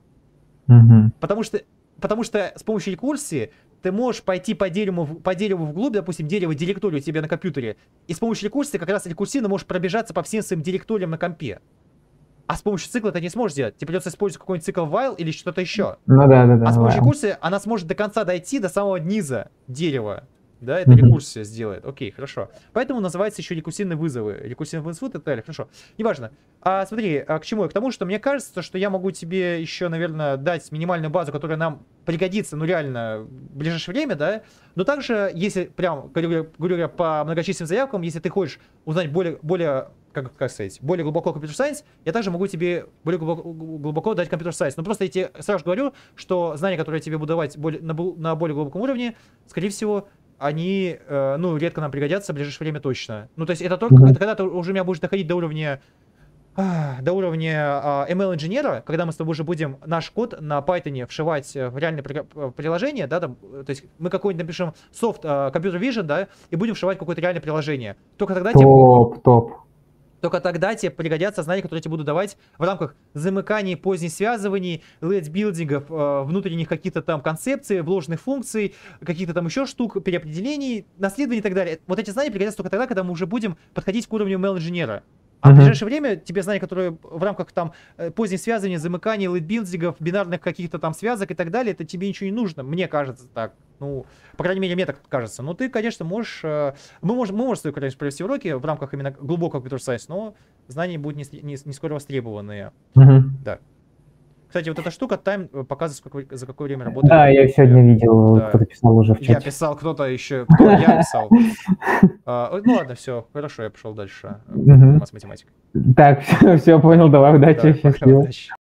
Угу. Потому что, потому что с помощью рекурсии ты можешь пойти по дереву, по дереву вглубь, допустим, дерево директорию у тебя на компьютере, и с помощью рекурсии как раз рекурсивно можешь пробежаться по всем своим директориям на компе. А с помощью цикла ты не сможешь сделать. Тебе придется использовать какой-нибудь цикл while или что-то еще. Ну да, да, да. А с помощью while. рекурсии она сможет до конца дойти, до самого низа дерева. Да, это Мгм. рекурсия сделает. Окей, хорошо. Поэтому называется еще рекурсивные вызовы. Рекурсивный вызов и так далее. Хорошо. Неважно. А смотри, а к чему я? К тому, что мне кажется, что я могу тебе еще, наверное, дать минимальную базу, которая нам пригодится, ну реально, в ближайшее время, да. Но также, если прям, говоря, говоря по многочисленным заявкам, если ты хочешь узнать более, более как, как сказать, более глубоко компьютер сайенс, я также могу тебе более глубоко, глубоко дать компьютер сайенс. Но просто я тебе сразу говорю, что знания, которые я тебе буду давать более, на, на более глубоком уровне, скорее всего, они, э, ну, редко нам пригодятся в ближайшее время точно. Ну, то есть это только Мгм. это когда ты уже меня будешь доходить до уровня а, до уровня эм эл-инженера, когда мы с тобой уже будем наш код на Python вшивать в реальное при- приложение, да, там, то есть мы какой-нибудь напишем софт, uh, Computer Vision, да, и будем вшивать какое-то реальное приложение. Только тогда тебе... Топ, топ. Только тогда тебе пригодятся знания, которые я тебе буду давать в рамках замыканий, поздних связываний, лэдж-билдингов, э, внутренних каких-то там концепций, вложенных функций, каких-то там еще штук, переопределений, наследований и так далее. Вот эти знания пригодятся только тогда, когда мы уже будем подходить к уровню эм эл-инженера. А в Мгм. ближайшее время тебе знания, которые в рамках там э, поздних связываний, замыканий, лэдж-билдингов, бинарных каких-то там связок и так далее, это тебе ничего не нужно. Мне кажется так. Ну, по крайней мере, мне так кажется. Но ты, конечно, можешь... э, Мы можем, мы можем, конечно, провести уроки в рамках именно глубокого компьютер-сайенс, но знания будут не, с- не, с- не скоро востребованные. Мгм. Да. Кстати, вот эта штука, тайм, э, показывает, сколько- за какое время работает. Да, я сегодня видел, Да. кто-то писал уже в Я чате. писал, кто-то еще... Кто? Я писал. А, ой, ну ладно, все, хорошо, я пошел дальше. Мгм. С математикой. Так, все понял, давай, удачи, Да, пока, счастливо. удачи.